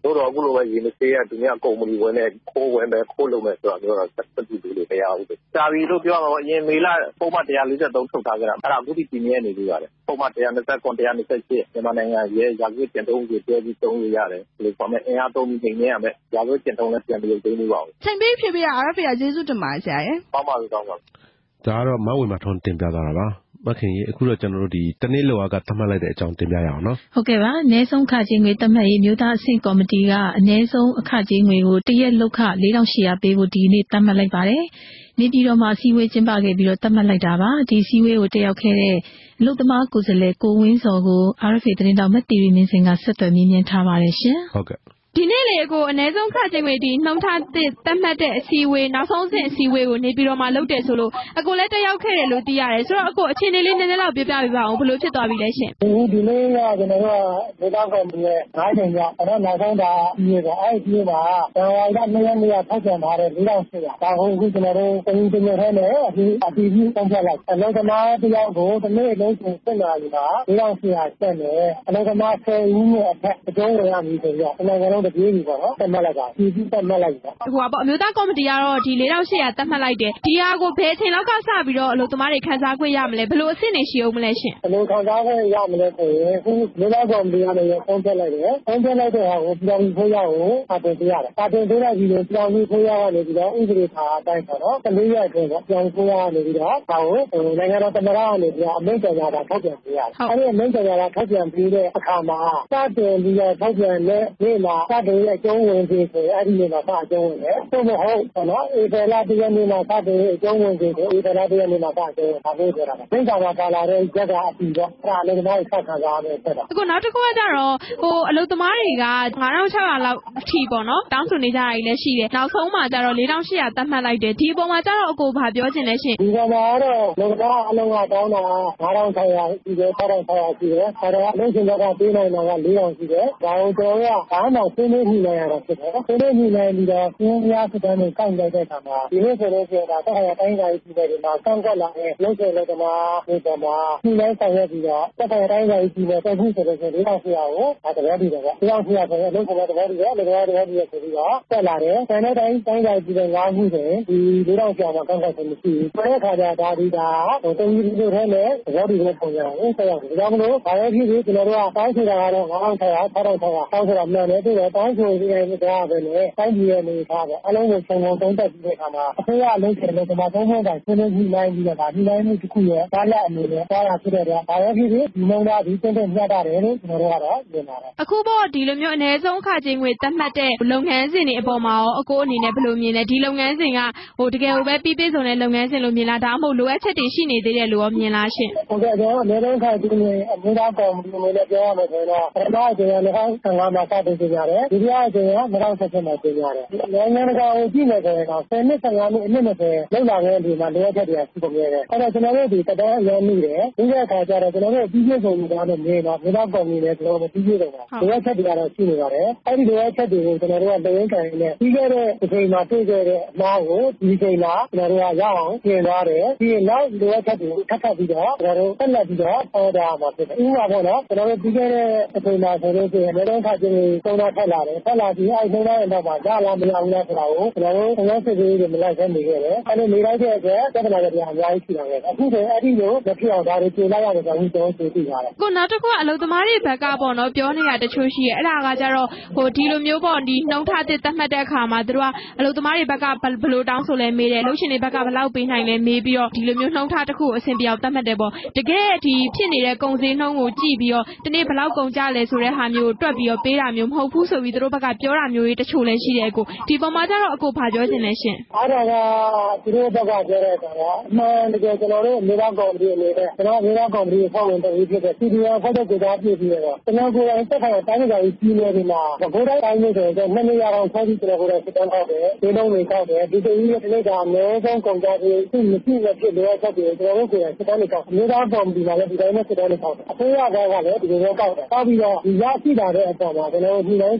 F: တို့တော့အခုလိုပဲရင်းနှီးသေးရသူများကုမ္ပဏီဝင်တဲ့ခိုးဝင်ပဲခိုးလုံးမဲ့ဆိုတော့မျိုးတော့သက်တူလူတွေမရဘူး။စာရီလို့ပြောမှာပေါ့အရင်မေလပုံမှန်one forty-threeထုတ်ထားကြတာအဲ့ဒါအခုဒီပြည်နေနေပြီပါတယ်။ပုံမှန်one twenty-seven one twenty-sixမြန်မာနိုင်ငံရဲ့ရာဇဝတ်ကျင့်သုံးကိုပြောပြီးသုံးလို့ရတယ်။ဒီလိုပေါ်မဲ့အင်အားသုံးပြီးနေနေရမယ်။ရာဇဝတ်ကျင့်သုံးနဲ့ပြန်ပြီးသိနေပါဦး
P: ။ချိန်ပေးဖြစ်ပြရ R F A ကကျေးဇူးတင်ပါတယ်ဆရာရဲ့
F: ။ပါပါလို့တောင်းပါ
B: ။ဒါကတော့မဝေမာထွန်းတင်ပြသွားတာပါ။မခင်ကြီးအခုတော့ကျွန်တော်တို့ဒီတနေ့လောကသတ်မှတ်လိုက်တဲ့အကြောင်းတင်ပြရအောင်နော်
C: ဟုတ်ကဲ့ပါအနည်းဆုံးအခကြေးငွေသတ်မှတ်ရေးမြို့သားအဆင့်ကော်မတီကအနည်းဆုံးအခကြေးငွေကိုတရက်လောက်ခfour thousand eight hundredပေးဖို့ဒီနေ့သတ်မှတ်လိုက်ပါတယ်နေပြည်တော်မှာအစည်းအဝေးကျင်းပခဲ့ပြီးတော့သတ်မှတ်လိုက်တာပါဒီအစည်းအဝေးကိုတက်ရောက်ခဲ့တဲ့အလုပ်သမားကိုယ်စားလှယ်ကိုဝင်းစောကို R F A သတင်းတောက်မတ်တီရီမင်းစင်ကဆက်သွယ်မြင်းမြန်းထားပါတယ်ရှင်
B: ဟုတ်ကဲ့
L: ဒီနေ့လေကိုအနည်းဆုံးခကြေးငွေဒီနှုံထားတဲ့သတ်မှတ်တဲ့အစည်းအဝေးနောက်ဆုံးအဆင့်အစည်းအဝေးကိုနေပြည်တော်မှာလုပ်တယ်ဆိုလို့အကိုလည်းတက်ရောက်ခဲ့တယ်လို့သိရတယ်ဆိုတော့အကိုအခြေအနေလေးနည်းနည်းလောက်ပြောပြပေးပါဦးဘယ်လိုဖြစ်သွားပြီလဲရှင်
J: ဒီဒီနေ့ကကျွန်တော်တို့ကဒေသကော်မတီရဲ့nineချိန်မြောက်အဲ့တော့နောက်ဆုံးတာအရေးပေါ့အဲ့ဒီအရေးမှာဇန်နဝါရီလtwoရက်နေ့ကထောက်ပြန်ထားတဲ့four thousand eight hundredဒါကိုအခုကျွန်တော်တို့တင်တင်ရထဲနဲ့အခုအတီးပြီးပုံပြလိုက်အလုပ်သမားတယောက်ကိုဒီနေ့လုံးစုံစစ်လာပြီမှာfour thousand eight hundredဆက်နေအလုပ်သမားtenဦးနဲ့အထက်အကျုံးဝင်ရမည်ဆိုပြီးတော့အနိုင်ငံလုံးတပြေးပြီပေါ့နော်သတ်မှတ်လိုက်တာဒီပြီးသတ်မှတ်လိုက်တာ
L: ဟိုပါပေါ့အမျိုးသားကော်မတီကတော့ဒီfour thousand eight hundredသတ်မှတ်လိုက်တယ်ဒီဟာကိုဘယ်အချိန်လောက်ကစပြီးတော့အလုပ်သမားတွေခန်းစားခွင့်ရမလဲဘယ်လိုအဆင့်တွေရှိအောင်မလဲရှင်
J: ဘယ်လိုခန်းစားခွင့်ရမလဲဆိုရင်အခုမျိုးသားကော်မတီကနေဖုန်းဆက်လိုက်တယ်ဖုန်းဆက်လိုက်တဲ့ဟာကိုပြောင်းပြီးဖိုးရကိုအတင်ပေးရတယ်အတင်ပေးလိုက်ပြီးတော့ပြောင်းပြီးဖိုးရကနေပြီးတော့ဥပဒေပါအတိုင်းပေါ့နော်fourရက်အတွင်းပေါ့ပြောင်းဖိုးရကနေပြီးတော့ဒါကိုနိုင်ငံတော်သမ္မတကနေပြီးတော့အမိန့်ကြေညာတာထုတ်ပြန်ပေးရတယ်အဲဒီအမိန့်ကြေညာတာထုတ်ပြန်ပြီးတဲ့အခါမှာစတင်ပြီးတော့ထုတ်ပြန်တဲ့နေ့မှာစတင်ရဲ့အကျုံးဝင်ပြီးဆိုအဲ့ဒီနေ့မှာစအကျုံးဝင်တယ်သို့မဟုတ်ပေါ့နော်ဧပြီလoneရက်နေ့မှာစတင်အကျုံးဝင်ပြီးဆိုဧပြီလoneရက်နေ့မှာစအကျုံးဝင်ဒါကိုပြောတာပါသင်္ကာမှာပါလာတဲ့ရက်ကအပြီးတော့အဲ့ဒါအလုပ်သမားတွေဆက်ခံစားရမယ်ဖြစ်တာ
L: အခုနောက်တစ်ခုကကြတော့ဟိုအလုပ်သမားတွေကfive thousand six hundredလောက်အထိပေါ့နော်တောင်းဆိုနေကြတာကြီးလည်းရှိတယ်နောက်ဆုံးမှာကြတော့four thousand eight hundredသတ်မှတ်လိုက်တယ်ဒီအပေါ်မှာကြတော့အကိုဘာပြောချင်လဲရှင်
J: ဒီပေါ်မှာတော့လုံသားအလုံးကတောင်းတာfive thousand six hundredရှိတယ်six thousand six hundredရှိတယ်အဲဒါအလုံးစင်ကပေးနိုင်တာကfour thousandရှိတယ်ဒါကိုကျွန်တော်ကဘာမှဆွေးနွေးညှိနှိုင်းရတာဖြစ်တယ်ဆွေးနွေးညှိနှိုင်းပြီးတော့ပြင်းပြစတဲ့နဲ့ကောက်လိုက်တဲ့အခါမှာဒီလိုဆိုလို့ရှိရင်ဒါဆက်ရတိုင်းတိုင်းရှိတယ်ဒီမှာကောက်ကွက်လာတဲ့လုံးစုံလုံးကမှာဒီပေါ်မှာညှိနှိုင်းဆောင်ရွက်ပြီးတော့ဆက်ရတိုင်းတိုင်းရှိတယ်တက်ဖို့ဆိုလို့ရှိရင်four thousand eight hundredကိုဒါတကယ်ဒီတော့four thousand eight hundredဆိုရင်လုံးစုံတကယ်ဒီတော့တကယ်တကယ်ဒီဆိုပြီးတော့ဆက်လာတယ်ဆန်တဲ့တိုင်းတိုင်းတိုင်းရှိတဲ့၅ခုဆိုရင်ဒီfour thousand eight hundredမှာကောက်ကွက်ခြင်းမရှိဘူးဆိုတဲ့အခါကျဒါဒီဒါဟိုတုံးကြီးတို့ထဲနဲ့တကယ်ဒီလိုပုံရအောင်ဆက်ရတယ်ဒါကြောင့်မလို့ဘာပဲဖြစ်ဖြစ်ကျွန်တော်တို့ကတိုင်းဆိုတာကတော့five thousand six hundred six thousand six hundredတောင်းဆိုတာမှန်တယ်ပြီးတော့တိုင်းဆိုရင်ဒီကတော့ပဲလေတိုင်းပြည်ရဲ့နေထားပဲအလုံးကိုစုံစုံသုံးသပ်ပြီးတဲ့အခါမှာအစိုးရအလုပ်ရှင်တွေဒီမှာသုံးဖို့တိုင်းဆွေးနွေးညှိနှိုင်းပြီးတော့ဒါဒီတိုင်းမှုတစ်ခုရဲ့ကားလက်အနေနဲ့သွားတာဖြစ်တဲ့တော့ဘာပဲဖြစ်ဖြစ်ဒီနှုံးသားဒီတင့်တဲ့ညှတ်တာတယ်လို့ကျွန်တော်တို့ကတော့မြင်ပါတယ်
L: အခုပေါ့ဒီလိုမျိုးအနည်းဆုံးအခကြေးငွေသတ်မှတ်တဲ့လုပ်ငန်းစဉ်တွေအပေါ်မှာရောအကိုအနေနဲ့ဘယ်လိုမြင်လဲဒီလုပ်ငန်းစဉ်ကဟိုတကယ်ကိုပဲပြီးပြည့်စုံတဲ့လုပ်ငန်းစဉ်လို့မြင်လားဒါမှမဟုတ်လိုအပ်ချက်တွေရှိနေသေးတယ်လို့ရောမြင်လားရှင်
J: ဟုတ်ကဲ့ကျွန်တော်အနည်းဆုံးအခကြေးငွေအမျိုးသားကော်မတီအနေနဲ့ပြောရမယ်ဆိုရင်တော့ပထမအကြိမ်ကtwo thousand fifteenမှာစတင်ကြေညာတယ်ဒုတိယအကြိမ်ကtwo thousand sixteenမှာကြေညာတယ်နိုင်ငံတကာကိုကြည့်မယ်ဆိုရင်တော့tenနှစ်fifteenနှစ်အနည်းtwentyလောက်လာတဲ့ဒီမှာလိုအပ်ချက်တွေရှိပုံရတယ်အဲ့တော့ကျွန်တော်တို့ဒီတတော်အရင်နေတယ်ဒီကအခါကျတော့ကျွန်တော်တို့ပြီးပြည့်စုံနေတာတော့မြင်တော့မြေသားကော်မတီနဲ့ကျွန်တော်တို့ပြီးပြည့်စုံတာလိုအပ်ချက်တွေကတော့ရှိနေပါတယ်အဲ့ဒီလိုအပ်ချက်တွေကိုကျွန်တော်တို့ကတရင်ခံနေပြီးခဲ့တဲ့အချိန်မှာတွေ့ခဲ့တဲ့အမှားကိုဒီချိန်မှာကျွန်တော်တို့ကရအောင်ပြင်သွားတယ်ပြီးရင်နောက်လိုအပ်ချက်တွေကိုထပ်ထပ်ပြီးတော့ကျွန်တော်တို့ဆက်လက်ပြီးတော့ပေါ်တာမှာဖြစ်တယ်ဥပမာပေါ့နော်ကျွန်တော်တို့ပြီးခဲ့တဲ့အချိန်မှာဆိုလို့ရှိရင်လည်းတော့ခါကျရင်သုံးတာထက်လာတယ်ထက်လာပြီးအဲ့သုံးတာရဲ့နောက်မှာရလာမရဘူးလားဆိုတာကိုကျွန်တော်တို့ငါးစစ်သေးတွေမလိုက်ဆက်နေခဲ့တယ်အဲ့လိုနေလိုက်တဲ့အတွက်ပြဿနာတွေအများကြီးရှိလာတယ်အခုဆိုအဲ့ဒီလိုမဖြစ်အောင်ဒါတွေပြင်လိုက်ရတယ်ဆိုတော့ကျွန်တော်သိသိရတယ်
L: ကိုနောက်တစ်ခုကအလုပ်သမားတွေဘက်ကပေါ့နော်ပြောနေတာတချို့ရှိရဲ့အဲ့ဒါကကြတော့ဟိုဒီလိုမျိုးပေါ့ဒီနှုံထားတဲ့သတ်မှတ်တဲ့အခါမှာသူတို့ကအလုပ်သမားတွေဘက်ကဘယ်လိုတောင်းဆိုလဲမေးတယ်လုပ်ရှင်တွေဘက်ကဘယ်လောက်ပေးနိုင်လဲမေးပြီးတော့ဒီလိုမျိုးနှုံထားတစ်ခုကိုအဆင်ပြေအောင်သတ်မှတ်တယ်ပေါ့တကယ်ဒီဖြစ်နေတဲ့ကုန်စည်နှုန်းကိုကြည့်ပြီးတော့တနေ့ဘယ်လောက်ကုန်ကြလဲဆိုတဲ့ဟာမျိုးတွက်ပြီးတော့ပေးတာမျိုးမဟုတ်ဘူးဆိုပြီးသူတို့ဘက်ကပြောတာမျိုးတွေတချို့လည်းရှိတယ်ကိုဒီပုံမှာကျတော့အကိုဘာပြောချင်လဲရှင်
J: အဲ့ဒါကသူတို့ဘက်ကပြောတဲ့အခါကအမှန်တကယ်ကျွန်တော်တို့မြေသားကော်မတီအနေနဲ့ကျွန်တော်မြေသားကော်မတီဖောက်ဝင်တူဖြစ်တဲ့ C D O ဖောက်တဲ့ကြေသားပြည့်ပြီးတော့ကျွန်တော်ကိုယ်တိုင်တက်ခါတိုင်းဒေသကြီးကြီးနေပြီမှာဘိုးတိုင်းတိုင်းနေဆိုတော့နှစ်နေရာတော့ဆောက်ပြီးကျွန်တော်ကိုယ်တိုင်စစ်တမ်းထောက်တယ်ဒီလုံးတွေထောက်တယ်ဒီတကြီးရဲ့တနေ့ကအများဆုံးကုန်ကြပြီးသူ့မရှိတဲ့ဖြစ်လို့ဆက်ပြီးကျွန်တော်တို့ကိုယ်တိုင်စစ်တမ်းတွေထောက်မြေသားကော်မတီကလည်းဒီတိုင်းနဲ့စစ်တမ်းတွေထောက်တယ်အစိုးရဘက်ကလည်းဒီလိုမျိုးကောက်တယ်တောက်ပြီးတော့ဒီရရှိလာတဲ့အပေါ်မှာကျွန်တော်တို့ဒီတိုင်း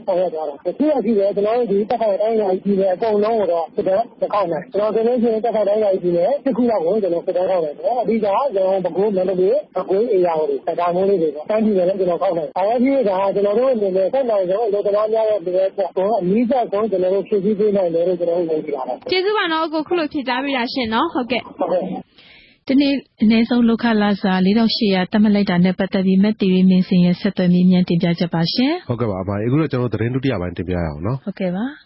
J: ဆောင်ရွက်သွားတာ။ဒီအကြည့်ပဲကျွန်တော်တို့ဒီတက်ခိုင်တိုင်းရာကြီးပဲအကုန်လုံးကိုတော့စစ်တမ်းတစ်ခေါက်နဲ့ကျွန်တော်ဆိုလို့ရှိရင်တက်ခိုင်တိုင်းရာကြီးနဲ့တစ်ခုလောက်ကိုကျွန်တော်စစ်တမ်းခေါက်တယ်။အဓိကကျွန်တော်ဘကိုးမန္တလေးအကွေးအေယာကိုဒါမျိုးလေးတွေပေါ့။တိုင်းပြည်လည်းကျွန်တော်ခေါက်တယ်။အားကြီးကကျွန်တော်တို့အနေနဲ့ဆက်နိုင်ဆုံးအလုပ်သမားများရဲ့ဒီဘက်ကအနည်းဆက်ဆုံးကျွန်တော်တို့ဖြည့်ဆည်းပေးနိုင်တယ်လို့ကျွန်တော်တို့ပြောပြပါတယ်
L: ။ကျေးဇူးပါနော်ကိုခုလိုဖြည့်ကြားပေးတာရှင်နော်ဟုတ်ကဲ့
J: ဟုတ်ကဲ့
C: ဒီနေ့အနည်းဆုံးလောက်ခလာစာ၄တောင်၈ရာတတ်မှတ်လိုက်တာနဲ့ပတ်သက်ပြီးမက်တီရီမင်းစင်ရဲ့ဆက်သွယ်မြင်းမြန်တင်ပြချက်ပါရှင်
B: ဟုတ်ကဲ့ပါအမအခုတော့ကျွန်တော်သတင်းဒုတိယပိုင်းတင်ပြရအောင်နော်
C: ဟုတ်ကဲ့ပါ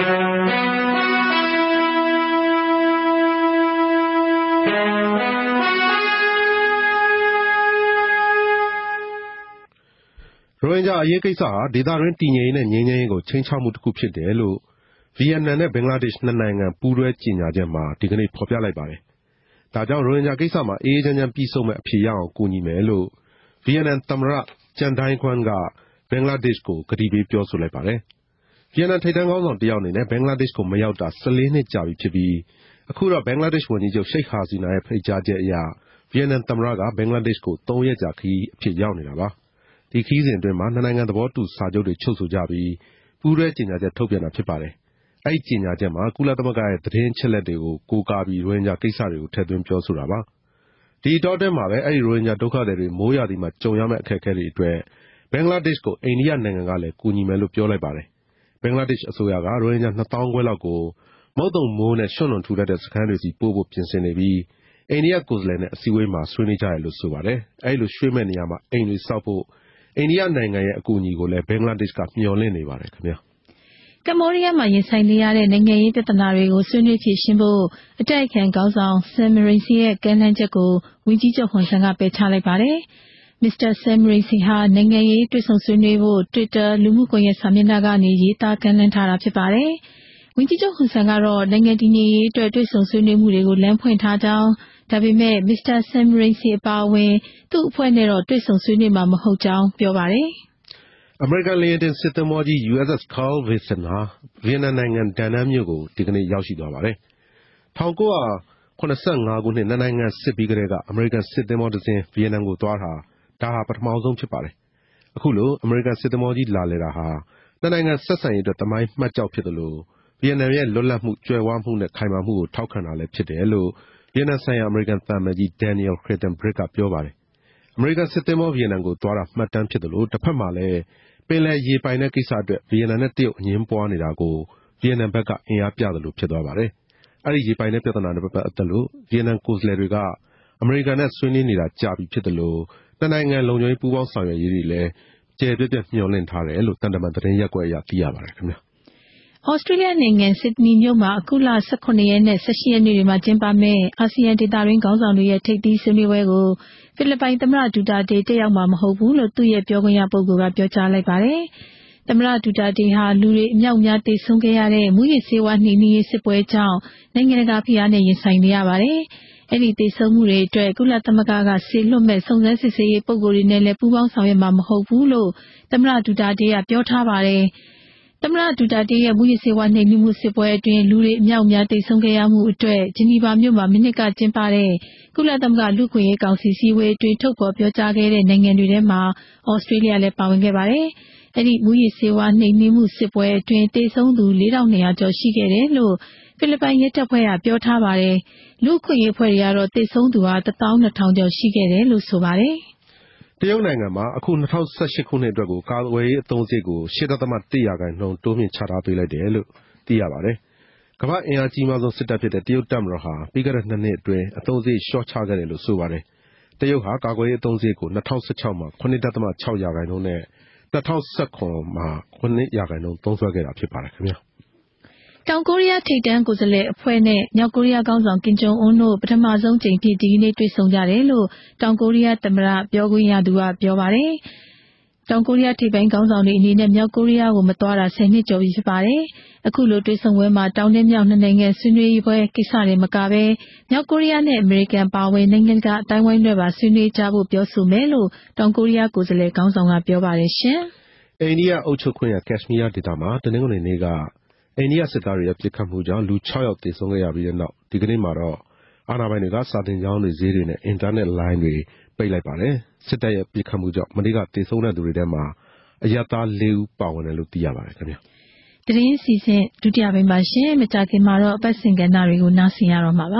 B: ရိုဟင်ဂျာအရေးကိစ္စဟာဒေသတွင်းတည်ငြိမ်ရေးနဲ့ငြိမ်းချမ်းရေးကိုချိန်ချောက်မှုတစ်ခုဖြစ်တယ်လို့ဗီယက်နမ်နဲ့ဘင်္ဂလားဒေ့ရှ်နှစ်နိုင်ငံပူးတွဲကြေညာချက်မှာဒီကနေ့ဖော်ပြလိုက်ပါတယ်။ဒါကြောင့်ရိုဟင်ဂျာကိစ္စမှာအေးအေးချမ်းချမ်းပြီးဆုံးမဲ့အဖြေရအောင်ကူညီမယ်လို့ဗီယက်နမ်သမ္မတကျန်ဒိုင်းခွန်းကဘင်္ဂလားဒေ့ရှ်ကိုကတိပေးပြောဆိုလိုက်ပါတယ်။ဗီယက်နမ်ထိပ်တန်းခေါင်းဆောင်တယောက်အနေနဲ့ဘင်္ဂလားဒေ့ရှ်ကိုမရောက်တာ၁၄နှစ်ကြာပြီဖြစ်ပြီးအခုတော့ဘင်္ဂလားဒေ့ရှ်ဝန်ကြီးချုပ်ရှိတ်ဟာစီနာရဲ့ဖိတ်ကြားချက်အရဗီယက်နမ်သမ္မတကဘင်္ဂလားဒေ့ရှ်ကို၃ရက်ကြာခရီးအဖြစ်ရောက်နေတာပါ။ဒီခရီးစဉ်အတွင်းမှာနှစ်နိုင်ငံသဘောတူစာချုပ်တွေချုပ်ဆိုကြပြီးပူးတွဲကြေညာချက်ထုတ်ပြန်တာဖြစ်ပါတယ်။အဲ့ဒီကြေညာချက်မှာကုလသမဂ္ဂရဲ့သတင်းချက်လက်တွေကိုကိုးကားပြီးရိုဟင်ဂျာကိစ္စတွေကိုထည့်သွင်းပြောဆိုတာပါ။ဒီတော့တဲမှာပဲအဲ့ဒီရိုဟင်ဂျာဒုက္ခသည်တွေမိုးရာသီမှာကြုံရမယ့်အခက်အခဲတွေအတွက်ဘင်္ဂလားဒေ့ရှ်ကိုအိန္ဒိယနိုင်ငံကလည်းကူညီမယ်လို့ပြောလိုက်ပါတယ်။ဘင်္ဂလားဒေ့ရှ်အစိုးရကရိုဟင်ဂျာနှစ်သောင်းခွဲလောက်ကိုမုတ်တုံမိုးနဲ့ရွှွန့်လွန်ထူထပ်တဲ့စခန်းတွေစီပို့ဖို့ပြင်ဆင်နေပြီးအိန္ဒိယကိုယ်စားလှယ်နဲ့အစည်းအဝေးမှာဆွေးနွေးကြရလို့ဆိုပါတယ်။အဲ့လိုရွှေ့မဲ့နေရာမှာအိမ်တွေစောက်ဖို့အိန္ဒိယနိုင်ငံရဲ့အကူအညီကိုလည်းဘင်္ဂလားဒေ့ရှ်ကမျှော်လင့်နေပါတယ်ခင်ဗျာ
C: ကမ္ဘောဒီးယားမှာရင်ဆိုင်နေရတဲ့နိုင်ငံရေးပြဿနာတွေကိုဆွေးနွေးဖြေရှင်းဖို့အတိုက်အခံခေါင်းဆောင်ဆမ်မရိန်စီရဲ့ကမ်းလှမ်းချက်ကိုဝန်ကြီးချုပ်ဟွန်ဆန်ကပယ်ချလိုက်ပါတယ်။မစ္စတာဆမ်မရိန်စီဟာနိုင်ငံရေးတွေ့ဆုံဆွေးနွေးဖို့ Twitter လူမှုကွန်ရက်စာမျက်နှာကနေရေးသားကမ်းလှမ်းထားတာဖြစ်ပါတယ်။ဝန်ကြီးချုပ်ဟွန်ဆန်ကတော့နိုင်ငံတည်ငြိမ်ရေးအတွက်တွေ့ဆုံဆွေးနွေးမှုတွေကိုလမ်းဖွင့်ထားကြောင်းဒါပေမဲ့မစ္စတာဆမ်မရိန်စီအပါအဝင်သူ့အဖွဲ့နဲ့တော့တွေ့ဆုံဆွေးနွေးမှာမဟုတ်ကြောင်းပြောပါတယ်။
B: အမေရိကန်လေယာဉ်တင်စစ်သင်္ဘောကြီး ယူ အက်စ် အက်စ် Carl Vinson ဟာဗီယက်နမ်နိုင်ငံဒန်နန်းမြို့ကိုဒီကနေ့ရောက်ရှိသွားပါတယ်။၁၉၇၅ခုနှစ်နှစ်နိုင်ငံစစ်ပြီးကတည်းကအမေရိကန်စစ်သင်္ဘောတစ်စင်းဗီယက်နမ်ကိုသွားတာဒါဟာပထမဆုံးဖြစ်ပါတယ်။အခုလိုအမေရိကန်စစ်သင်္ဘောကြီးလာလေတာဟာနှစ်နိုင်ငံဆက်ဆံရေးအတွက်သမိုင်းမှတ်ကြောက်ဖြစ်တယ်လို့ဗီယက်နမ်ရဲ့လွတ်လပ်မှုကြွယ်ဝမှုနဲ့ခိုင်မာမှုကိုထောက်ခံတာလည်းဖြစ်တယ်လို့ဗီယက်နမ်ဆိုင်ရာအမေရိကန်သံအမတ်ကြီး Daniel Crittenbrick ကပြောပါတယ်။အမေရိကန်စစ်သင်္ဘောဗီယက်နမ်ကိုသွားတာမှတ်တမ်းဖြစ်တယ်လို့တစ်ဖက်မှာလည်းပင်လယ်ရေပိုင်တဲ့ကိစ္စအတွက်ဗီယက်နမ်နဲ့တရုတ်အငင်းပွားနေတာကိုဗီယက်နမ်ဘက်ကအင်အားပြတယ်လို့ဖြစ်သွားပါတယ်။အဲ့ဒီရေပိုင်တဲ့ပြဿနာနဲ့ပတ်သက်လို့ဗီယက်နမ်ကိုယ်စားလှယ်တွေကအမေရိကန်နဲ့ဆွေးနွေးနေတာကြာပြီဖြစ်တယ်လို့နှစ်နိုင်ငံလုံခြုံရေးပူးပေါင်းဆောင်ရွက်ရေးတွေလည်းကျယ်ပြန့်ပြန့်မျှော်လင့်ထားတယ်လို့တန်တမန်သတင်းရက်ကွက်အရသိရပါတယ်ခင်ဗျာ
C: ။ဩစတြေးလျနိုင်ငံဆစ်ဒနီမြို့မှာအခုလ၁၇ရက်နဲ့၁၈ရက်နေ့တွေမှာကျင်းပမယ့်အာဆီယံဒေသတွင်းခေါင်းဆောင်တွေရဲ့ထိပ်သီးဆွေးနွေးပွဲကိုဖိလစ်ပိုင်သမ္မတဒူတာတေတက်ရောက်မှာမဟုတ်ဘူးလို့သူ့ရဲ့ပြောခွင့်ရပုဂ္ဂိုလ်ကပြောကြားလိုက်ပါတယ်။သမ္မတဒူတာတေဟာလူတွေအမြောက်အများသေဆုံးခဲ့ရတဲ့မူးယစ်ဆေးဝါးနှိမ်နင်းရေးစစ်ပွဲကြောင့်နိုင်ငံတကာဖိအားနဲ့ရင်ဆိုင်နေရပါတယ်။အဲ့ဒီသေဆုံးမှုတွေအတွက်ကုလသမဂ္ဂကဆေလွတ်မဲ့စုံစမ်းစစ်ဆေးရေးပုဂ္ဂိုလ်တွေနဲ့လည်းပူးပေါင်းဆောင်ရွက်မှာမဟုတ်ဘူးလို့သမ္မတဒူတာတေကပြောထားပါတယ်။သမ္မတဒူတာတေရဲ့မူးယစ်ဆေးဝါးနှိမ်နင်းမှုစစ်ပွဲအတွင်းလူတွေအမြောက်အများသေဆုံးခဲ့ရမှုအတွက်ဂျနီဗာမြို့မှာမိနစ်ကကျင်းပတဲ့ကုလသမဂ္ဂလူ့အခွင့်အရေးကောင်စီစည်းဝေးအတွင်းထုတ်ဖော်ပြောကြားခဲ့တဲ့နိုင်ငံတွေထဲမှာဩစတြေးလျလည်းပါဝင်ခဲ့ပါတယ်။အဲ့ဒီမူးယစ်ဆေးဝါးနှိမ်နင်းမှုစစ်ပွဲအတွင်းသေဆုံးသူ၄ထောင်၂ရာကျော်ရှိခဲ့တယ်လို့ဖိလစ်ပိုင်ရဲတပ်ဖွဲ့ကပြောထားပါတယ်။လူ့အခွင့်အရေးအဖွဲ့တွေကတော့သေဆုံးသူဟာတစ်သောင်းနှစ်ထောင်ကျော်ရှိခဲ့တယ်လို့ဆိုပါတယ်
B: ။တရုတ်နိုင်ငံမှာအခု၂၀၁၈ခုနှစ်အတွက်ကိုကာကွယ်ရေးအသုံးစရိတ်ကို၈ဒသမ၁ရာခိုင်နှုန်းတိုးမြင့်ချထားပေးလိုက်တယ်လို့သိရပါတယ်။ကမ္ဘာ့အင်အားကြီးမားဆုံးစစ်တပ်ဖြစ်တဲ့တရုတ်တပ်မတော်ဟာပြီးခဲ့တဲ့နှစ်နှစ်အတွင်းအသုံးစရိတ်လျှော့ချခဲ့တယ်လို့ဆိုပါတယ်။တရုတ်ဟာကာကွယ်ရေးအသုံးစရိတ်ကို၂၀၁၆မှာ၇ဒသမ၆ရာခိုင်နှုန်းနဲ့၂၀၁၇မှာ၇ရာခိုင်နှုန်းသုံးစွဲခဲ့တာဖြစ်ပါတယ်ခင်ဗျာ
C: ။တောင်ကိုရီးယားထိပ်တန်းကိုယ်စားလှယ်အဖွဲ့နဲ့မြောက်ကိုရီးယားခေါင်းဆောင်ကင်ဂျုံအွန်းတို့ပထမဆုံးကြိမ်ဖြစ်ဒီနေ့တွေ့ဆုံကြတယ်လို့တောင်ကိုရီးယားသမ္မတပြောခွင့်ရသူကပြောပါတယ်။တောင်ကိုရီးယားထိပ်ပိုင်းခေါင်းဆောင်တွေအနေနဲ့မြောက်ကိုရီးယားကိုမသွားတာဆယ်နှစ်ကျော်ပြီဖြစ်ပါတယ်။အခုလိုတွေ့ဆုံပွဲမှာတောင်နဲ့မြောက်နှစ်နိုင်ငံဆွေးနွေးရေးပွဲကိစ္စတွေမကဘဲမြောက်ကိုရီးယားနဲ့အမေရိကန်ပါဝင်နိုင်ငံကအတိုင်းဝိုင်းတွေပါဆွေးနွေးကြဖို့ပြောဆိုမယ်လို့တောင်ကိုရီးယားကိုယ်စားလှယ်ခေါင်းဆောင်ကပြောပါတယ်ရှင်
B: ။အိန္ဒိယအုပ်ချုပ်ခွင့်ရကက်ရှမီးယားဒေသမှာတနင်္ဂနွေနေ့ကအိန္ဒိယစစ်သားတွေရဲ့ပစ်ခတ်မှုကြောင့်လူ၆ယောက်သေဆုံးခဲ့ရပြီးတဲ့နောက်ဒီကနေ့မှာတော့အာဏာပိုင်တွေကစာတင်ကျောင်းတွေဈေးတွေနဲ့အင်တာနက်လိုင်းတွေပိတ်လိုက်ပါတယ်။စစ်တပ်ရဲ့ပစ်ခတ်မှုကြောင့်မနေ့ကသေဆုံးတဲ့သူတွေထဲမှာအရသာလေးဦးပါဝင်တယ်လို့သိရပါတယ်ခင်ဗျာ
C: တရင်စီစဉ်ဒုတိယပိုင်းမှာရှင်မကြခင်မှာတော့အပတ်စဉ်ကဏ္ဍတွေကိုနားဆင်ရတော့မှာပါ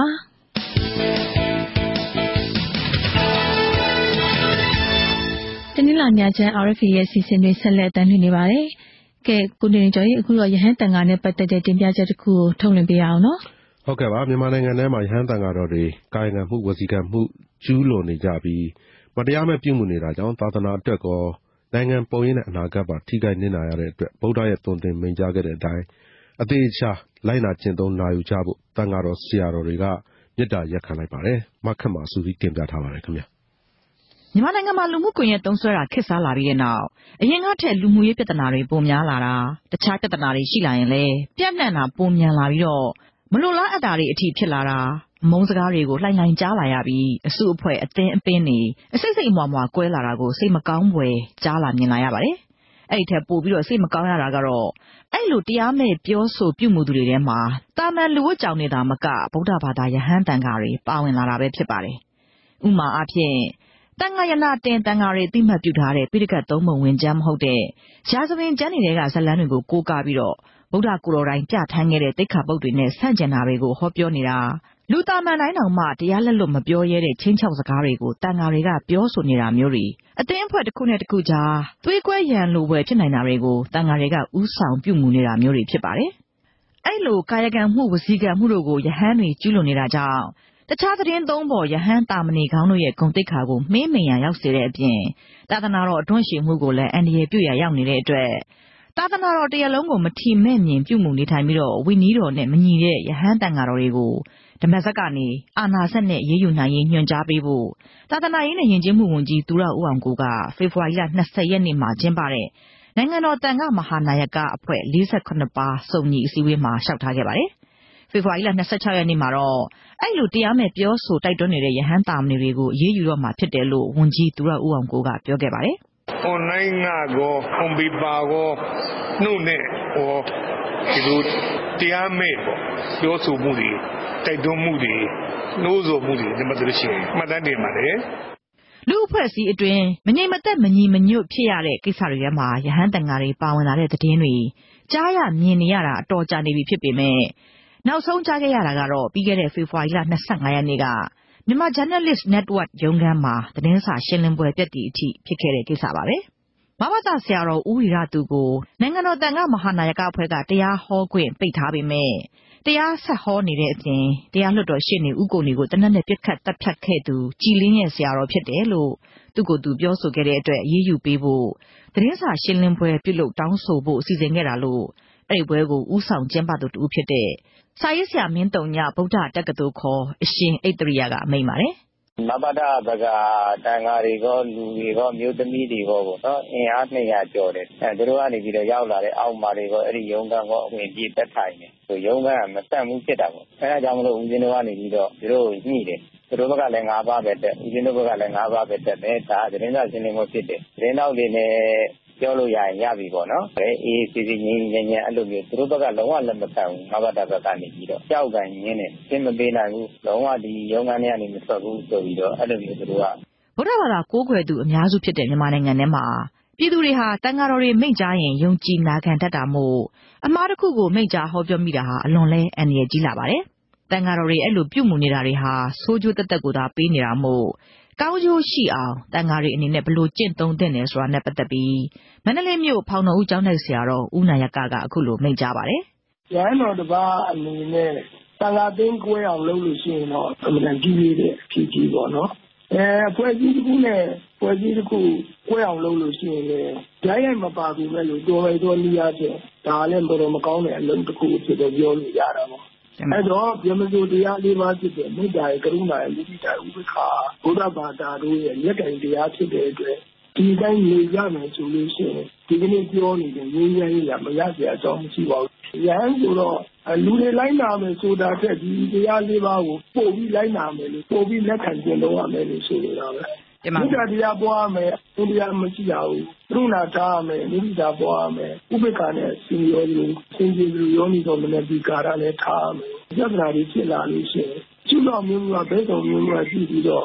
C: တနင်္လာညချမ်း R F A ရဲ့စီစဉ်တွေဆက်လက်တင်ပြနေပါတယ်ကဲကိုနေကျော်ကြီးအခုတော့ရဟန်းတန်ခါနဲ့ပတ်သက်တဲ့တင်ပြချက်တစ်ခုကိုထုတ်လွှင့်ပေးအောင်နော်
B: ဟုတ်ကဲ့ပါမြန်မာနိုင်ငံထဲမှာရဟန်းတန်ခါတော်တွေကာယကံမှုဝစီကံမှုကျူးလွန်နေကြပြီးမတရားမဲ့ပြုမှုနေတာကြောင့်သာသနာအတွက်ကောနိုင်ငံပုံရိပ်နဲ့အနာဂတ်ပါထိခိုက်နေတာရတဲ့အတွက်ဗုဒ္ဓရဲ့သွန်သင်မိန့်ကြားခဲ့တဲ့အတိုင်းအသေးချာလိုက်နာကျင့်သုံးနာယူကြဖို့တန်ခါတော်ဆရာတော်တွေကမေတ္တာရက်ခံလိုက်ပါတယ်မခက်မှာစုပြီးတင်ပြထားပါတယ်ခင်ဗျာ
Q: မြန်မာနိုင်ငံမှာလူမှုကွန်ရက်သုံးစွဲတာခက်စားလာပြီးတဲ့နောက်အရင်ကထက်လူမှုရေးပြဿနာတွေပိုများလာတာတခြားပြဿနာတွေရှိလာရင်လည်းပြန့်နှံ့တာပိုမြန်လာပြီးတော့မလိုလားအပ်တာတွေအထိဖြစ်လာတာမုန်းစကားတွေကိုလှိုင်လှိုင်ကြားလာရပြီးအစုအဖွဲ့အသင်းအပင်းတွေအစိတ်စိတ်အမွားမွာကွဲလာတာကိုစိတ်မကောင်းဖွယ်ကြားလာမြင်လာရပါတယ်အဲ့ဒီထက်ပိုပြီးတော့စိတ်မကောင်းရတာကတော့အဲ့လိုတရားမဲ့ပြောဆိုပြုမှုသူတွေထဲမှာတာမန်လူဝတ်ကြောင်နေတာမကဗုဒ္ဓဘာသာယဟန်တန်ဃာတွေပါဝင်လာတာပဲဖြစ်ပါတယ်ဥမာအားဖြင့်တန်ဃာယနာတင်တန်ဃာတွေသိမှတ်ပြုထားတဲ့ပိဋကတ်သုံးပုံဝင်ကျမ်းမဟုတ်တဲ့ရာဇဝင်ကျမ်းတွေကဇလန်းတွေကိုကိုးကားပြီးတော့ဗုဒ္ဓကိုယ်တော်တိုင်ပြဋ္ဌာန်းခဲ့တဲ့တိက္ခာပုဒ်တွေနဲ့ဆန့်ကျင်တာတွေကိုဟောပြောနေတာလူသားမှန်တိုင်းတောင်မှတရားလက်လွတ်မပြောရဲတဲ့ချင်းချောက်စကားတွေကိုတန်ဃာတွေကပြောဆိုနေတာမျိုးတွေအသင်းအဖွဲ့တစ်ခုနဲ့တစ်ခုကြားသွေးကွဲရန်လိုပဲဖြစ်နိုင်တာတွေကိုတန်ဃာတွေကဥဆောင်ပြုမှုနေတာမျိုးတွေဖြစ်ပါတယ်။အဲ့လိုကာယကံမှုဝစီကံမှုတို့ကိုယဟန်တွေကျူးလွန်နေတာကြောင့်တခြားသတင်းသုံးပေါ်ယဟန်တာမဏေခေါင်းတို့ရဲ့ဂုဏ်သိက္ခာကိုမှေးမှိန်ရန်ရောက်စေတဲ့အပြင်သာသနာတော်အတွန့်ရှည်မှုကိုလည်းအန္တရာယ်ပြုရရောက်နေတဲ့အတွက်သာသနာတော်တရားလုံးကိုမထီမဲ့မြင်ပြုမှုနေထိုင်ပြီးတော့ဝိနည်းတော်နဲ့မညီတဲ့ယဟန်တန်ဃာတော်တွေကိုဓမ္မစက်ကနေအာနာစက်နဲ့ရေးယူနိုင်ရေးညွှန်ကြားပေးဖို့သာသနာရေးနဲ့ယဉ်ကျေးမှုဝန်ကြီးသူရဦးအောင်ကိုကဖေဖော်ဝါရီလ၂၀ရက်နေ့မှာကျင်းပတဲ့နိုင်ငံတော်တန်ခါမဟာနာယကအဖွဲ့၄၇ပါးစုံညီအစည်းအဝေးမှာလျှောက်ထားခဲ့ပါတယ်။ဖေဖော်ဝါရီလ၂၆ရက်နေ့မှာတော့အဲ့လိုတရားမဲ့ပြောဆိုတိုက်တွန်းနေတဲ့ယဟန်တာမဏေတွေကိုအရေးယူတော့မှာဖြစ်တယ်လို့ဝန်ကြီးသူရဦးအောင်ကိုကပြောခဲ့ပါတယ်
R: ။ online ကို on paper ကိုနှုတ်နဲ့ဟောဒီလိုတရားမဲ့ပေါ့ပြောဆိုမှုတွေတိုက်တွန်းမှုတွေနှိုးဆော်မှုတွေဒီမှာတို့ရှိရင်မှတ်တမ်းတင်ပါတယ်
Q: လူအဖွဲ့အစည်းအတွင်းမငြိမ်မသက်မညီမညွတ်ဖြစ်ရတဲ့ကိစ္စတွေထဲမှာယဟန်တန်ဃာတွေပါဝင်လာတဲ့သတင်းတွေကြားရမြင်နေရတာအတော်ကြာနေပြီဖြစ်ပေမဲ့နောက်ဆုံးကြားခဲ့ရတာကတော့ပြီးခဲ့တဲ့ဖေဖော်ဝါရီလ၂၅ရက်နေ့ကမြန်မာ Journalist Network ရုံးခန်းမှာသတင်းစာရှင်းလင်းပွဲပြည့်တည်အထိဖြစ်ခဲ့တဲ့ကိစ္စပါပဲမဘာသာဆရာတော်ဦးဝီရသူကိုနိုင်ငံတော်တန်ခါမဟာနာယကအဖွဲ့ကတရားဟောခွင့်ပိတ်ထားပေမဲ့တရားဆက်ဟောနေတဲ့အပြင်တရားလွှတ်တော်ရှေ့နေဦးကိုနေကိုတနက်နဲ့ပြစ်ခတ်တပ်ဖြတ်ခဲ့သူကြည်လင်းရဲ့ဆရာတော်ဖြစ်တယ်လို့သူကိုယ်သူပြောဆိုခဲ့တဲ့အတွက်အရေးယူပေးဖို့သတင်းစာရှင်းလင်းပွဲပြုလုပ်တောင်းဆိုဖို့စီစဉ်ခဲ့တာလို့အဲ့ဒီပွဲကိုဦးဆောင်ကျင်းပသူတူဖြစ်တဲ့စာရေးဆရာမင်းတုံညဗုဒ္ဓတက္ကသိုလ်ခေါ်အရှင်ဣတရိယကအမိန့်ပါတယ်
S: မဘာသာဘကတန်ဃာတွေကောလူတွေကောမျိုးသမီးတွေကောပေါ့နော်အင်အား၂၀၀ကျော်တယ်အဲသူတို့ကနေပြီးတော့ရောက်လာတဲ့အောက်မာတွေကောအဲ့ဒီရုံးခန်းကောအဝင်ပြေးတက်ထိုင်တယ်သူရုံးခန်းကမတန့်ဘူးဖြစ်တာပေါ့အဲဒါကြောင့်မလို့ဦးဇင်းတို့ကနေပြီးတော့သူတို့ညှိတယ်သူတို့ဘက်ကလည်း၅ပါးပဲတက်ဦးဇင်းတို့ဘက်ကလည်း၅ပါးပဲတက်တယ်ဒါသတင်းစာရှင်းလင်းပွဲဖြစ်တယ်သတင်းနောက်တွေနဲ့ပြောလို့ရရင်ရပြီပေါ့နော်အဲအေးစီစီငင်းငင်းငင်းအဲ့လိုမျိုးသူတို့ဘက်ကလုံးဝလက်မခံဘူးမဘာသာဘက်ကနေပြီးတော့ကြောက်ကန်ရင်းနဲ့ရှင်းမပေးနိုင်ဘူးလုံးဝဒီရုံးခန်းထဲကနေမထွက်ဘူးဆိုပြီးတော့အဲ့လိုမျိုးသူတို့က
Q: ဗုဒ္ဓဘာသာကိုးကွယ်သူအများစုဖြစ်တဲ့မြန်မာနိုင်ငံထဲမှာပြည်သူတွေဟာတန်ဃာတော်တွေမိန့်ကြားရင်ယုံကြည်နာခံတတ်တာမို့အမှားတစ်ခုကိုမိန့်ကြားဟောပြောမိတာဟာအလွန်လဲအန္တရာယ်ကြီးလာပါတယ်တန်ဃာတော်တွေအဲ့လိုပြုမှုနေတာတွေဟာဆိုးကျိုးတက်တက်ကိုသာပေးနေတာမို့ကောင်းကျိုးရှိအောင်တန်ဃာတွေအနေနဲ့ဘလို့ကျင့်သုံးသင့်တယ်ဆိုတာနဲ့ပတ်သက်ပြီးမန္တလေးမြို့ဖောင်တော်ဦးကျောင်းတိုက်ဆရာတော်ဦးနာယကကအခုလိုမိန့်ကြားပါတယ်
J: ။ရဟန်းတော်တစ်ပါးအနေနဲ့တန်ဃာသိန်းကွဲအောင်လုပ်လို့ရှိရင်တော့အမှန်တန်ကြီးလေးတဲ့ဖြစ်ကြီးပေါ့နော်။အဲဖွဲ့စည်းတစ်ခုနဲ့ဖွဲ့စည်းတစ်ခုကွဲအောင်လုပ်လို့ရှိရင်လည်းဓာတ်ရိုက်မပါဘူးပဲလို့တော်တော်တော်နည်းရတဲ့ဒါလည်းတော်တော်မကောင်းတဲ့အလုပ်တစ်ခုဖြစ်တော့ပြောလို့ရတာပေါ့။အဲ့တော့ဗြဟ္မစိုးတရားလေးပါးဖြစ်တဲ့မေတ္တာရဲ့ကရုဏာရဲ့မုဒိတာဥပ္ပခာဘုရားဘာသာတို့ရဲ့ရက်ကင်တရားဖြစ်တဲ့အတွက်ဒီတိုင်းနေရမယ်ဆိုလို့ရှိရင်ဒီကနေ့ပြောနေတဲ့ငြိမ်းချမ်းရေးကမရစရာအကြောင်းမရှိပါဘူး။ရဟန်းဆိုတော့လူတွေလိုက်နာမယ်ဆိုတာထက်ဒီတရားလေးပါးကိုပို့ပြီးလိုက်နာမယ်လို့ပို့ပြီးလက်ခံကျင့်သုံးရမယ်လို့ဆိုလိုတာပဲ။မေတ္တာတရားပွားရမယ်။ဘုရားမရှိရဘူး။ကရုဏာထားရမယ်။မုဒိတာပွားရမယ်။ဥပ္ပခာနဲ့စင်ရောလို့စင်ကြယ်လို့ယောနိတော်မနတိကာရနဲ့ထားရမယ်။ပြဿနာတွေဖြစ်လာလို့ရှိရင်ကျူတော်မျိုးကဘယ်တော်မျိုးကကြည့်ပြီးတော့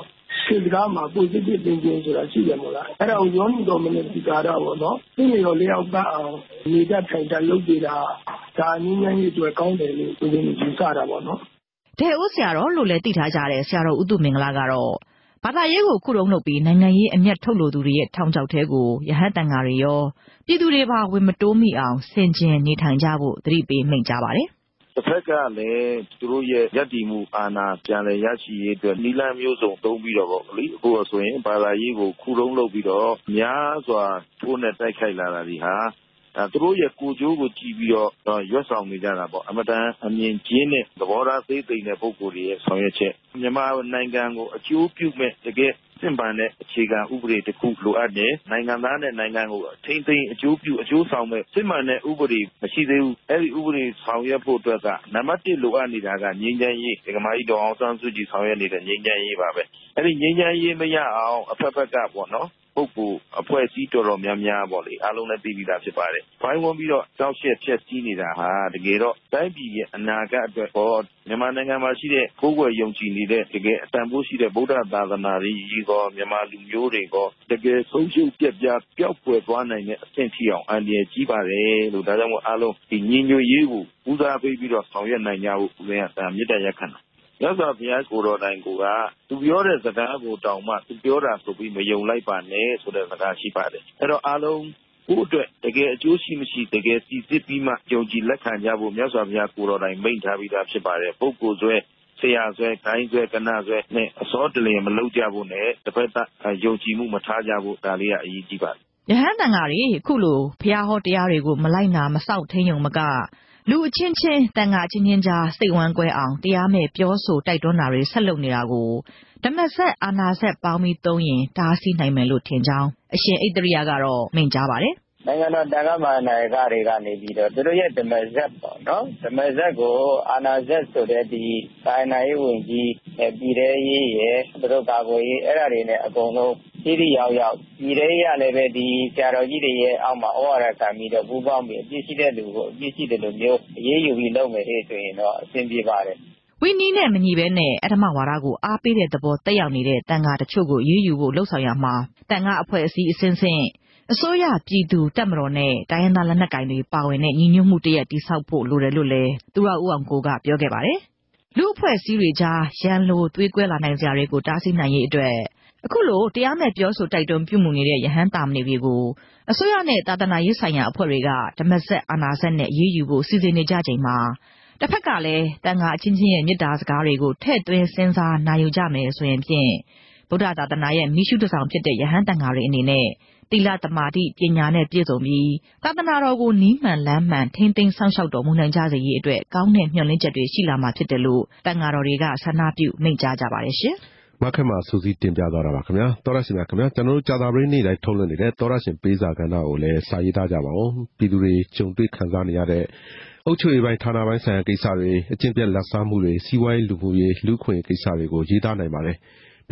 J: ခေတ်ကားမှာ positive thinking ဆိုတာရှိတယ်မို့လားအဲ့ဒါကိုယောနိတော်မနတိကာရပေါ့နော်ဒီလိုလျောက်ပတ်အောင်နေတတ်ထိုင်တတ်လုပ်ကြတာဒါနည်းနည်းလေးတွေ့ကောင်းတယ်လို့ဒီလိုယူဆတာပေါ့နော်
Q: ဒဲအိုးဆရာတော်လို့လည်းသိထားကြတယ်ဆရာတော်ဥတုမင်္ဂလာကတော့ဘာသာရေးကိုခုတုံးလုပ်ပြီးနိုင်ငံရေးအမျက်ထုတ်လို့သူတွေရဲ့ထောင်ချောက်ထဲကိုရဟန်းတန်ဃာတွေရောပြည်သူတွေပါဝင်မတိုးမိအောင်ဆင်ခြင်နေထိုင်ကြဖို့သတိပေးမိန့်ကြားပါတယ်
T: တစ်ဖက်ကလည်းသူတို့ရဲ့ယက်တီမှုအာဏာပြန်လည်ရရှိရေးအတွက်နီလန်းမျိုးစုံသုံးပြီးတော့ပေါ့လေအခုဆိုရင်ဘာသာရေးကိုခုတုံးလုပ်ပြီးတော့များစွာထိုးနဲ့တိုက်ခိုက်လာတာဒီဟာအဲသူတို့ရဲ့ကိုကြိုးကိုကြည့်ပြီးတော့ရွက်ဆောင်နေကြတာပေါ့အမတန်အမြင်ကျင်းတဲ့သဘောထားသိသိတဲ့ပုဂ္ဂိုလ်တွေရဲ့ဆောင်ရွက်ချက်မြန်မာနိုင်ငံကိုအကျိုးပြုမဲ့တကယ်စင်ပန်တဲ့အခြေခံဥပဒေတစ်ခုလိုအပ်တယ်နိုင်ငံသားနဲ့နိုင်ငံကိုထိမ့်သိမ်းအကျိုးပြုအကျိုးဆောင်မဲ့စင်ပန်တဲ့ဥပဒေမရှိသေးဘူးအဲ့ဒီဥပဒေဆောင်ရွက်ဖို့အတွက်ကနံပါတ်တစ်လိုအပ်နေတာကငြိမ်းချမ်းရေးဒီကမာကြီးတော်အောင်ဆန်းစုကြည်ဆောင်ရွက်နေတဲ့ငြိမ်းချမ်းရေးပါပဲအဲ့ဒီငြိမ်းချမ်းရေးမရအောင်အဖက်ဖက်ကပေါ့နော်ပုဂ္ဂိုလ်အဖွဲ့အစည်းတော်တော်များများပေါ့လေအားလုံးလည်းသိပြီးသားဖြစ်ပါတယ်။ဘိုင်းဝန်းပြီးတော့ကြောက်ရှက်ဖြက်စီးနေတာဟာတကယ်တော့တိုင်းပြည်ရဲ့အနာဂတ်အတွက်ဟောမြန်မာနိုင်ငံမှာရှိတဲ့ကိုယ်ွယ်ယုံကြည်နေတဲ့တကယ်အတန်ဖိုးရှိတဲ့ဗုဒ္ဓသာသနာရေးကြီးကောမြန်မာလူမျိုးတွေကောတကယ်ဆုံးရှုံးပြက်ပြားပျောက်ကွယ်သွားနိုင်တဲ့အဆင့်ထိအောင်အန္တရာယ်ကြီးပါတယ်လို့ဒါကြောင့်မို့အားလုံးဒီညီညွတ်ရေးကိုဦးစားပေးပြီးတော့ဆောင်ရွက်နိုင်ကြဖို့ဦးဇင်းကဒါမေတ္တာရပ်ခံတာရသော်ဘုရားကိုယ်တော်တိုင်ကိုကသူပြောတဲ့စကားကိုတောင်မှသူပြောတာဆိုပြီးမယုံလိုက်ပါနဲ့ဆိုတဲ့စကားရှိပါတယ်အဲ့တော့အားလုံးကိုယ့်အတွက်တကယ်အကျိုးရှိမရှိတကယ်စီစစ်ပြီးမှယုံကြည်လက်ခံကြဖို့မြတ်စွာဘုရားကိုယ်တော်တိုင်မိန့်ထားပြီးသားဖြစ်ပါတယ်ပုဂ္ဂိုလ်ဆွဲဆရာဆွဲဂိုင်းဆွဲကနဆွဲနဲ့အစောတလင်မလုပ်ကြဖို့နဲ့တစ်ဖက်သက်ယုံကြည်မှုမထားကြဖို့ဒါလေးကအရေးကြီးပါတယ်
Q: ယဟန်တန်ဃာတွေခုလိုဘုရားဟောတရားတွေကိုမလိုက်နာမစောင့်ထိန်ယုံမကလူအချင်းချင်းတန်ဃာချင်းချင်းကြားစိတ်ဝမ်းကွဲအောင်တရားမဲ့ပြောဆိုတိုက်တွန်းတာတွေဆက်လုပ်နေတာကိုဓမ္မဆက်အာနာဆက်ပေါင်းပြီးသုံးရင်တားဆီးနိုင်မယ်လို့ထင်ကြောင်းအရှင်ဣတရိယကတော့မိန့်ကြားပါတယ်
S: နိုင်ငံတော်တန်ခါးမာနာယကတွေကနေပြီးတော့သူတို့ရဲ့ဓမ္မဇက်ပေါ့နော်ဓမ္မဇက်ကိုအာနာဇက်ဆိုတဲ့ဒီသာယနာရေးဝင်ကြီးပြည်ရဲရေးရဲ့သူတို့ကာကွယ်ရေးအဲ့ဒါတွေနဲ့အကုန်လုံးပြည်ရရောက်ရောက်ပြည်ရဲရလည်းပဲဒီဆရာတော်ကြီးတွေရဲ့အောက်မှာဩဝါဒခံပြီးတော့ပူးပေါင်းပြီးအပြည့်ရှိတဲ့လူကိုအပြည့်ရှိတဲ့လူမျိုးအရေးယူပြီးလုပ်မယ်ဆိုရင်တော့အဆင်ပြေပါတယ်
Q: ဝိနည်းနဲ့မညီဘဲနဲ့အဓမ္မဝါဒကိုအားပေးတဲ့သဘောတက်ရောက်နေတဲ့တန်ဃာတချို့ကိုရေးယူဖို့လှုံ့ဆော်ရမှာတန်ဃာအဖွဲ့အစည်းအစဉ်စဉ်အစိုးရပြည်သူတပ်မတော်နဲ့တိုင်းရင်းသားလက်နက်ကိုင်တွေပါဝင်တဲ့ညီညွတ်မှုတရက်တိဆောက်ဖို့လိုတယ်လို့လည်းသူရဦးအောင်ကိုကပြောခဲ့ပါတယ်။လူအဖွဲ့အစည်းတွေကြားရန်လိုသွေးကွဲလာနိုင်ကြတွေကိုတားဆီးနိုင်ရေးအတွက်အခုလိုတရားမဲ့ပြောဆိုတိုက်တွန်းပြုမှုနေတဲ့ယဟန်တာမဏေတွေကိုအစိုးရနဲ့သာသနာရေးဆိုင်ရာအဖွဲ့တွေကဓမ္မဆက်အာနာဆက်နဲ့ရေးယူဖို့စီစဉ်နေကြချိန်မှာတစ်ဖက်ကလည်းတန်ဃာအချင်းချင်းရဲ့မေတ္တာစကားတွေကိုထည့်သွင်းစဉ်းစားနာယူကြမယ်ဆိုရင်ဖြင့်ဗုဒ္ဓသာသနာရဲ့မိရှုတဆောင်ဖြစ်တဲ့ယဟန်တန်ဃာတွေအနေနဲ့သီလသမာဓိပညာနဲ့ပြည့်စုံပြီးသာသနာတော်ကိုနီးမှန်လမ်းမှန်ထိမ့်သိမ်းဆောင်ရှောက်တော်မူနိုင်ကြစေရေးအတွက်ကောင်းတဲ့မျှော်လင့်ချက်တွေရှိလာမှာဖြစ်တယ်လို့တန်ဃာတော်တွေကဆန္ဒပြုမိန့်ကြားကြပါတယ်ရှင်
B: မခက်မှာစူးစီးတင်ပြသွားတာပါခင်ဗျာသောရရှင်များခင်ဗျာကျွန်တော်တို့ကြာသာပရိနေ့တိုင်းထုတ်လွှင့်နေတဲ့သောရရှင်ပေးစာကဏ္ဍကိုလည်းစာရေးသားကြပါဦးပြည်သူတွေကြုံတွေ့ခံစားနေရတဲ့အုပ်ချုပ်ရေးပိုင်းဌာနပိုင်းဆိုင်ရာကိစ္စတွေအကျင့်ပြတ်လက်စားမှုတွေစီးပွားရေးလူမှုရေးလူခွင့်ကိစ္စတွေကိုရေးသားနိုင်ပါတယ်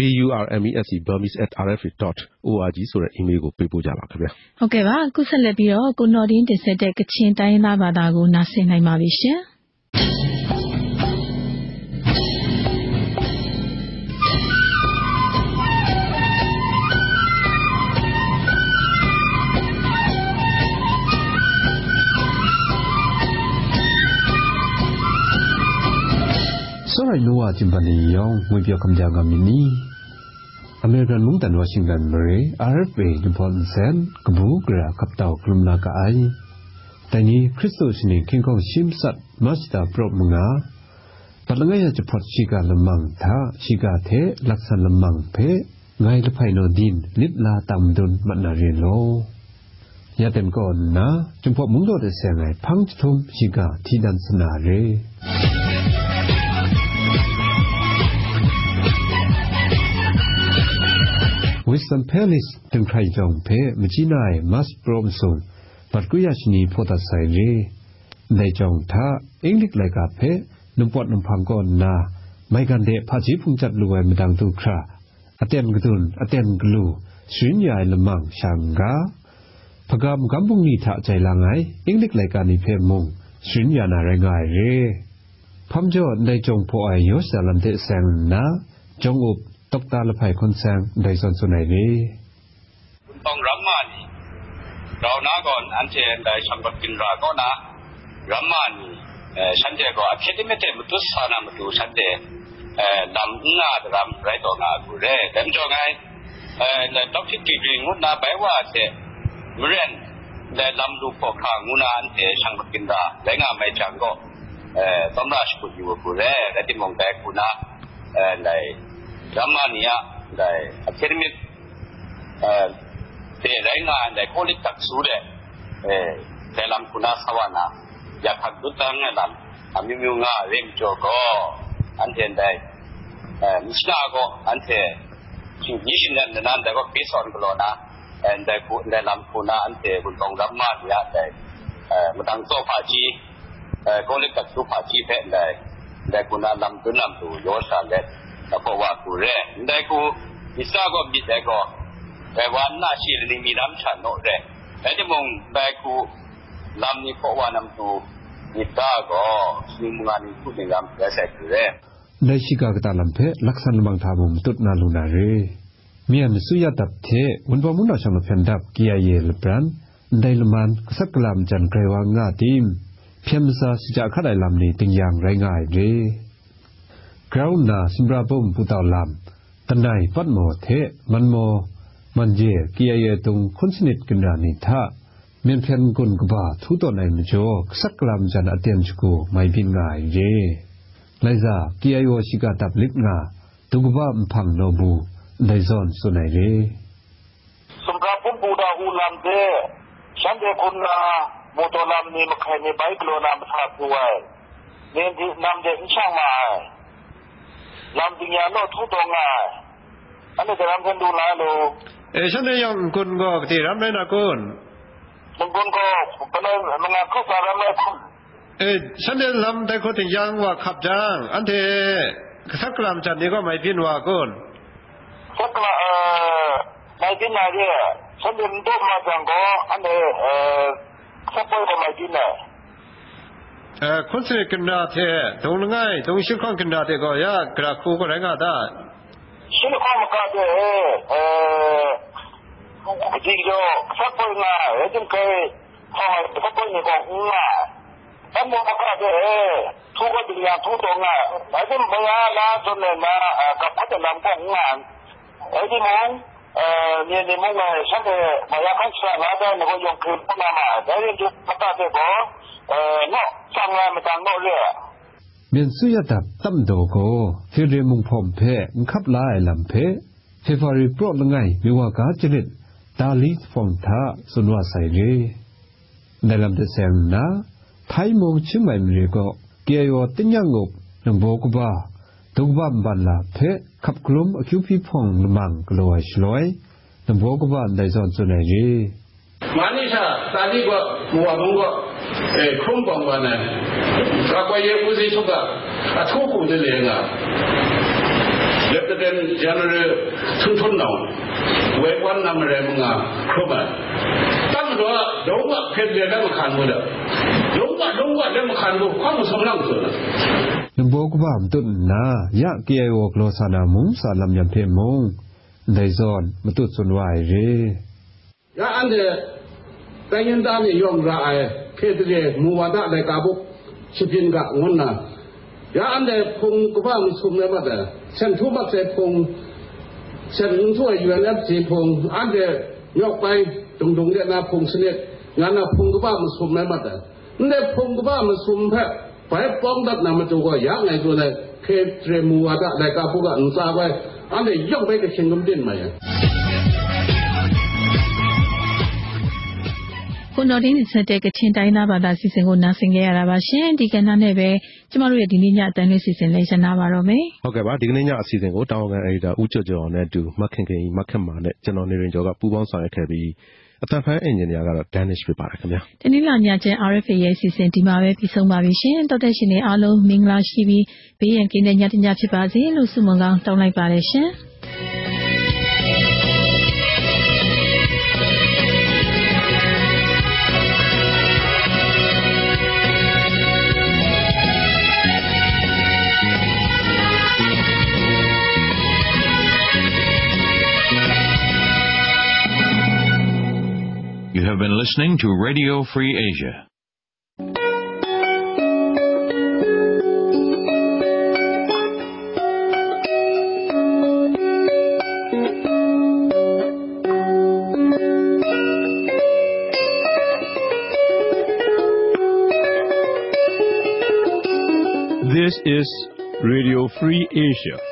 B: burmese burmese at r f a dot org ဆိုတဲ့ email ကိုပေးပို့ကြပါခင်ဗျာ
C: ဟုတ်ကဲ့ပါအခုဆက်လက်ပြီးတော့ကိုနော်ဒင်းတင်ဆက်တဲ့ကချင်တိုင်းရင်းသားဘာသာကိုနားဆင်နိုင်ပါပြီရှင်
U: 所以罗啊，今半年样，我表看家个迷你。American 蒙丹 Washington Murray R F A 就跑线，个不个啊，kap到克鲁那个爱。但你 Christos 呢，看讲心杀 Master Pro 蒙啊，把那个呀就跑西个了蒙他，西个铁ลักษณะ蒙เพไงละไพโนดินลิดลาตำดนมันนาเรโลยาเต็มก่อนนะจงพอมุงโดดเสียงไงพังทุมสิกาที่ดันสนาเรวิสันเพลิสถึงใครจองเพมจีนายมัสโปรมส่งปัดกุยาชนีพอตัดใส่เรในจองท่าเอ็งลิกไหลกาเพนุ่มปอดนุ่มพังก่อนนาไม่กันเดพาจีพุงจัดรวยมาดังตุคราอเตนกตุนอเตนกลูสุญญาละมังช่างกาพกามกำบุงนีถาใจลางไงเอ็งลิกไหลกานิเพมงสุญญานาไรง่ายเรพัมจอดในจงพออายุสาลันเตแสงนาจงอุบตกตาละไผ่คนแซงได้สอนส่วนไหนดี
A: ต้องรัมมานีเราหน้าก่อนอันเชนได้ชังบัดกินราก็นะรัมมานีฉันเจก็อาทิตย์ไม่เต็มตุสานามาดูฉันเจดำงาดำไรต่องากูเร่เต็มจงไงในตอกที่กี่งุนาไปว่าเจเรียนในลำลูกพอข้างงุนาอันเจชังบัดกินราและงาไม่จังก็ต้องราชกุฎอยู่กูเร่และที่มองแบกกูนะในรัมมานีอ่ะในอาทิตย์ไม่เตะแรงงานในโคลิตักสูดเอ่อแต่ลำคุณาสวรรค์อยากหักดุตังเนี่ยลำอามิมิวงาเร่งโจก็อันเทนได้เอ่อมิชนาก็อันเทชินิชินันนั่นแต่ก็พิสอนกลอนะเอ่อได้คุณได้ลำคุณาอันเทคุณต้องรับมาเนี่ยได้เอ่อมาตั้งโต๊ะพาจีเอ่อโคลิตักสูพาจีเพนได้ได้คุณาลำตุนลำตูโยชาเล็ดแล้วก็ว่ากูเร่ได้กูมิสนาก็มิได้ก็แต่วันน่าชีลนี่มีน้ำฉันโน่เร่แต่ที่มองแบกูลำนี้เพราะว่าน้ำตูนิตาก็มีมุงานี่พูดในลำแต่เสร็จเลย
U: ในชิกากตาลำเพลักษณะบางทามุมตุดนาลุนาเรเมียนสุยาตับเทวันพมุนเอาช่างเพียนดับกิยาเยลปรันได้ละมันสักลำจันไกรวางงาทีมเพียมซาสิจากขัดไอลำนี้ติงอย่างไรง่ายเรกราวนาสิมราบุมพุตาลำตันไนปัดโมเทมันโมมันเย่กิยาเยตรงคนสนิทกันรานิท่าเมียนเพียนกุนกบ่าทุตในมโจสักลำจันอเตียนชกูไม่บินง่ายเย่ไลซากิยาโยชิกาตับลิบงาตุกบ่ามพังโนบูได้ซอนสุนัยเร่
R: สำหรับผมบูดาอูลำเดฉันเด็กคนนาโมโตลำนี่มาใครในใบกลัวนำทาด้วยเนี่ยที่นำเด็กช่างมาลำดิญญาโนทุตงาอันนี้จะรำเพิ่นดูแลลูก
B: เอฉันได้ยังคุณก็ที่รำได้นะคุณ
R: บางคนก็เป็นมันงานเข้าสารไม่คุณ
B: เอฉันได้รำแต่คนที่ยังว่าขับจ้างอันเทสักลำจันนี้ก็ไม่พินว่าคุณ
R: สักละเอ่อไม่พินอะไรฉันเป็นตัวมาจังก็อันนี้เอ่อสักไปก็ไม่พินเลย
B: เออคนสนิทกันได้เทตรงง่ายตรงชิลข้องกันได้เทก็ยากกระคูก็แรงอ่ะได้
R: ชิลข้องก็ได้เอ่อจริงjoสักไปง่ายเอ็มเคยพอสักไปนี่ก็ง่ายแต่หมดก็ได้ทุกคนดิญญาทุกตรงง่ายแต่ที่เมื่อลาจนเนี่ยมากับพัฒนาก็ง่ายไอ้ที่มองเอ่อเนี่ยนี่มองเลยฉันเนี่ยมาอยากให้สร้างได้เนี่ยก็ยงคืนพวกนั้นมาแต่ที่จุดพัฒนาเนี่ยก็เอ่อเนาะสร้างงานมาตั้งโน่เลย
U: เมียนสุยาตับตั้มโดโกเฮเรมุงพอมเพขับลายลำเพเฮฟารีโปรละไงมีว่ากาจริตตาลีฟองท่าสุนวาไซเรในลำเตเซงนะไทยมองชิมไม่มีก็เกี่ยวติญญางบนังโบกบ้าตุกบ้ามบันลาเพขับกลุ่มอคิวพีพองลมังกลัวฉลอยนังโบกบ้าได้สอนสุนัยเร
R: มานี่ชาตาลีก็มัวมงก็เอ่อครุ่มปองวันน่ะกะกวยผู้สิชุกะอะทุกูเดเลงะเลฟเทนเจเนอเรลทุนทุนนองเววันนำเรมึงอ่ะครุ่มอ่ะตั้งตัวดงอ่ะเพชรเรียนได้มาขันมือเด้อดงอ่ะดงอ่ะได้มาขันมือความสมรังสุด
U: นังโบกบ้ามตุนนายะเกียวกโลสานามุงสาลัมยัมเพมงได้ซอนมาตุดสุนวายเร
R: ยะอันเดแต่ยันตานี่ยอมรายเพชรเรียมูวาดะในกาบุชิพินกะงอนนะยะอันเดพงกบ้ามสุมเลยมาแต่ฉันทุบักเสพงฉันช่วยอยู่แล้วสีพงอันเดยกไปตรงๆเนี่ยนะพงเสน็จงานนะพงกบ้ามสุมเลยมาแต่เนี่ยพงกบ้ามสุมแพ้ไปป้องดัดนำมาตัวก็ยากไงตัวเนี่ยเพชรเรมูวาดะในกาบุกะนุสาไว้อันเดยกไปกับเชิงกำเด่นมาอย่าง
C: คุณนอดินสเตกเชนไตนาบาดาစီစဉ်ကိုနားဆင်ကြရတာပါရှင်ဒီကနေ့နဲ့ပဲကျမတို့ရဲ့ဒီနေ့ညအတန်းလေးစီစဉ်လေးရှင်းနာပါတော့မယ်
B: ဟုတ်ကဲ့ပါဒီကနေ့ညအစီအစဉ်ကိုတာဝန်ခံအယ်ဒီတာဦးကျော်ကျော်အောင်နဲ့အတူမခင်ခင်မခက်မာနဲ့ကျွန်တော်နေရင်ကျော်ကပူးပေါင်းဆောင်ရွက်ခဲ့ပြီးအတန်ဖန်အင်ဂျင်နီယာကတော့ Danish ဖြစ်ပါတယ်ခင်ဗျာ
C: ဒီနေ့ညညချင်း R F A ရဲ့စီစဉ်ဒီမှာပဲပြီးဆုံးပါပြီရှင်တော်တဲ့ရှင်တွေအားလုံးမင်္ဂလာရှိပြီးဘေးရန်ကင်းတဲ့ညတညဖြစ်ပါစေလို့ဆုမွန်ကောင်းတောင်းလိုက်ပါတယ်ရှင်
G: listening to Radio Free Asia.
V: This is Radio Free Asia.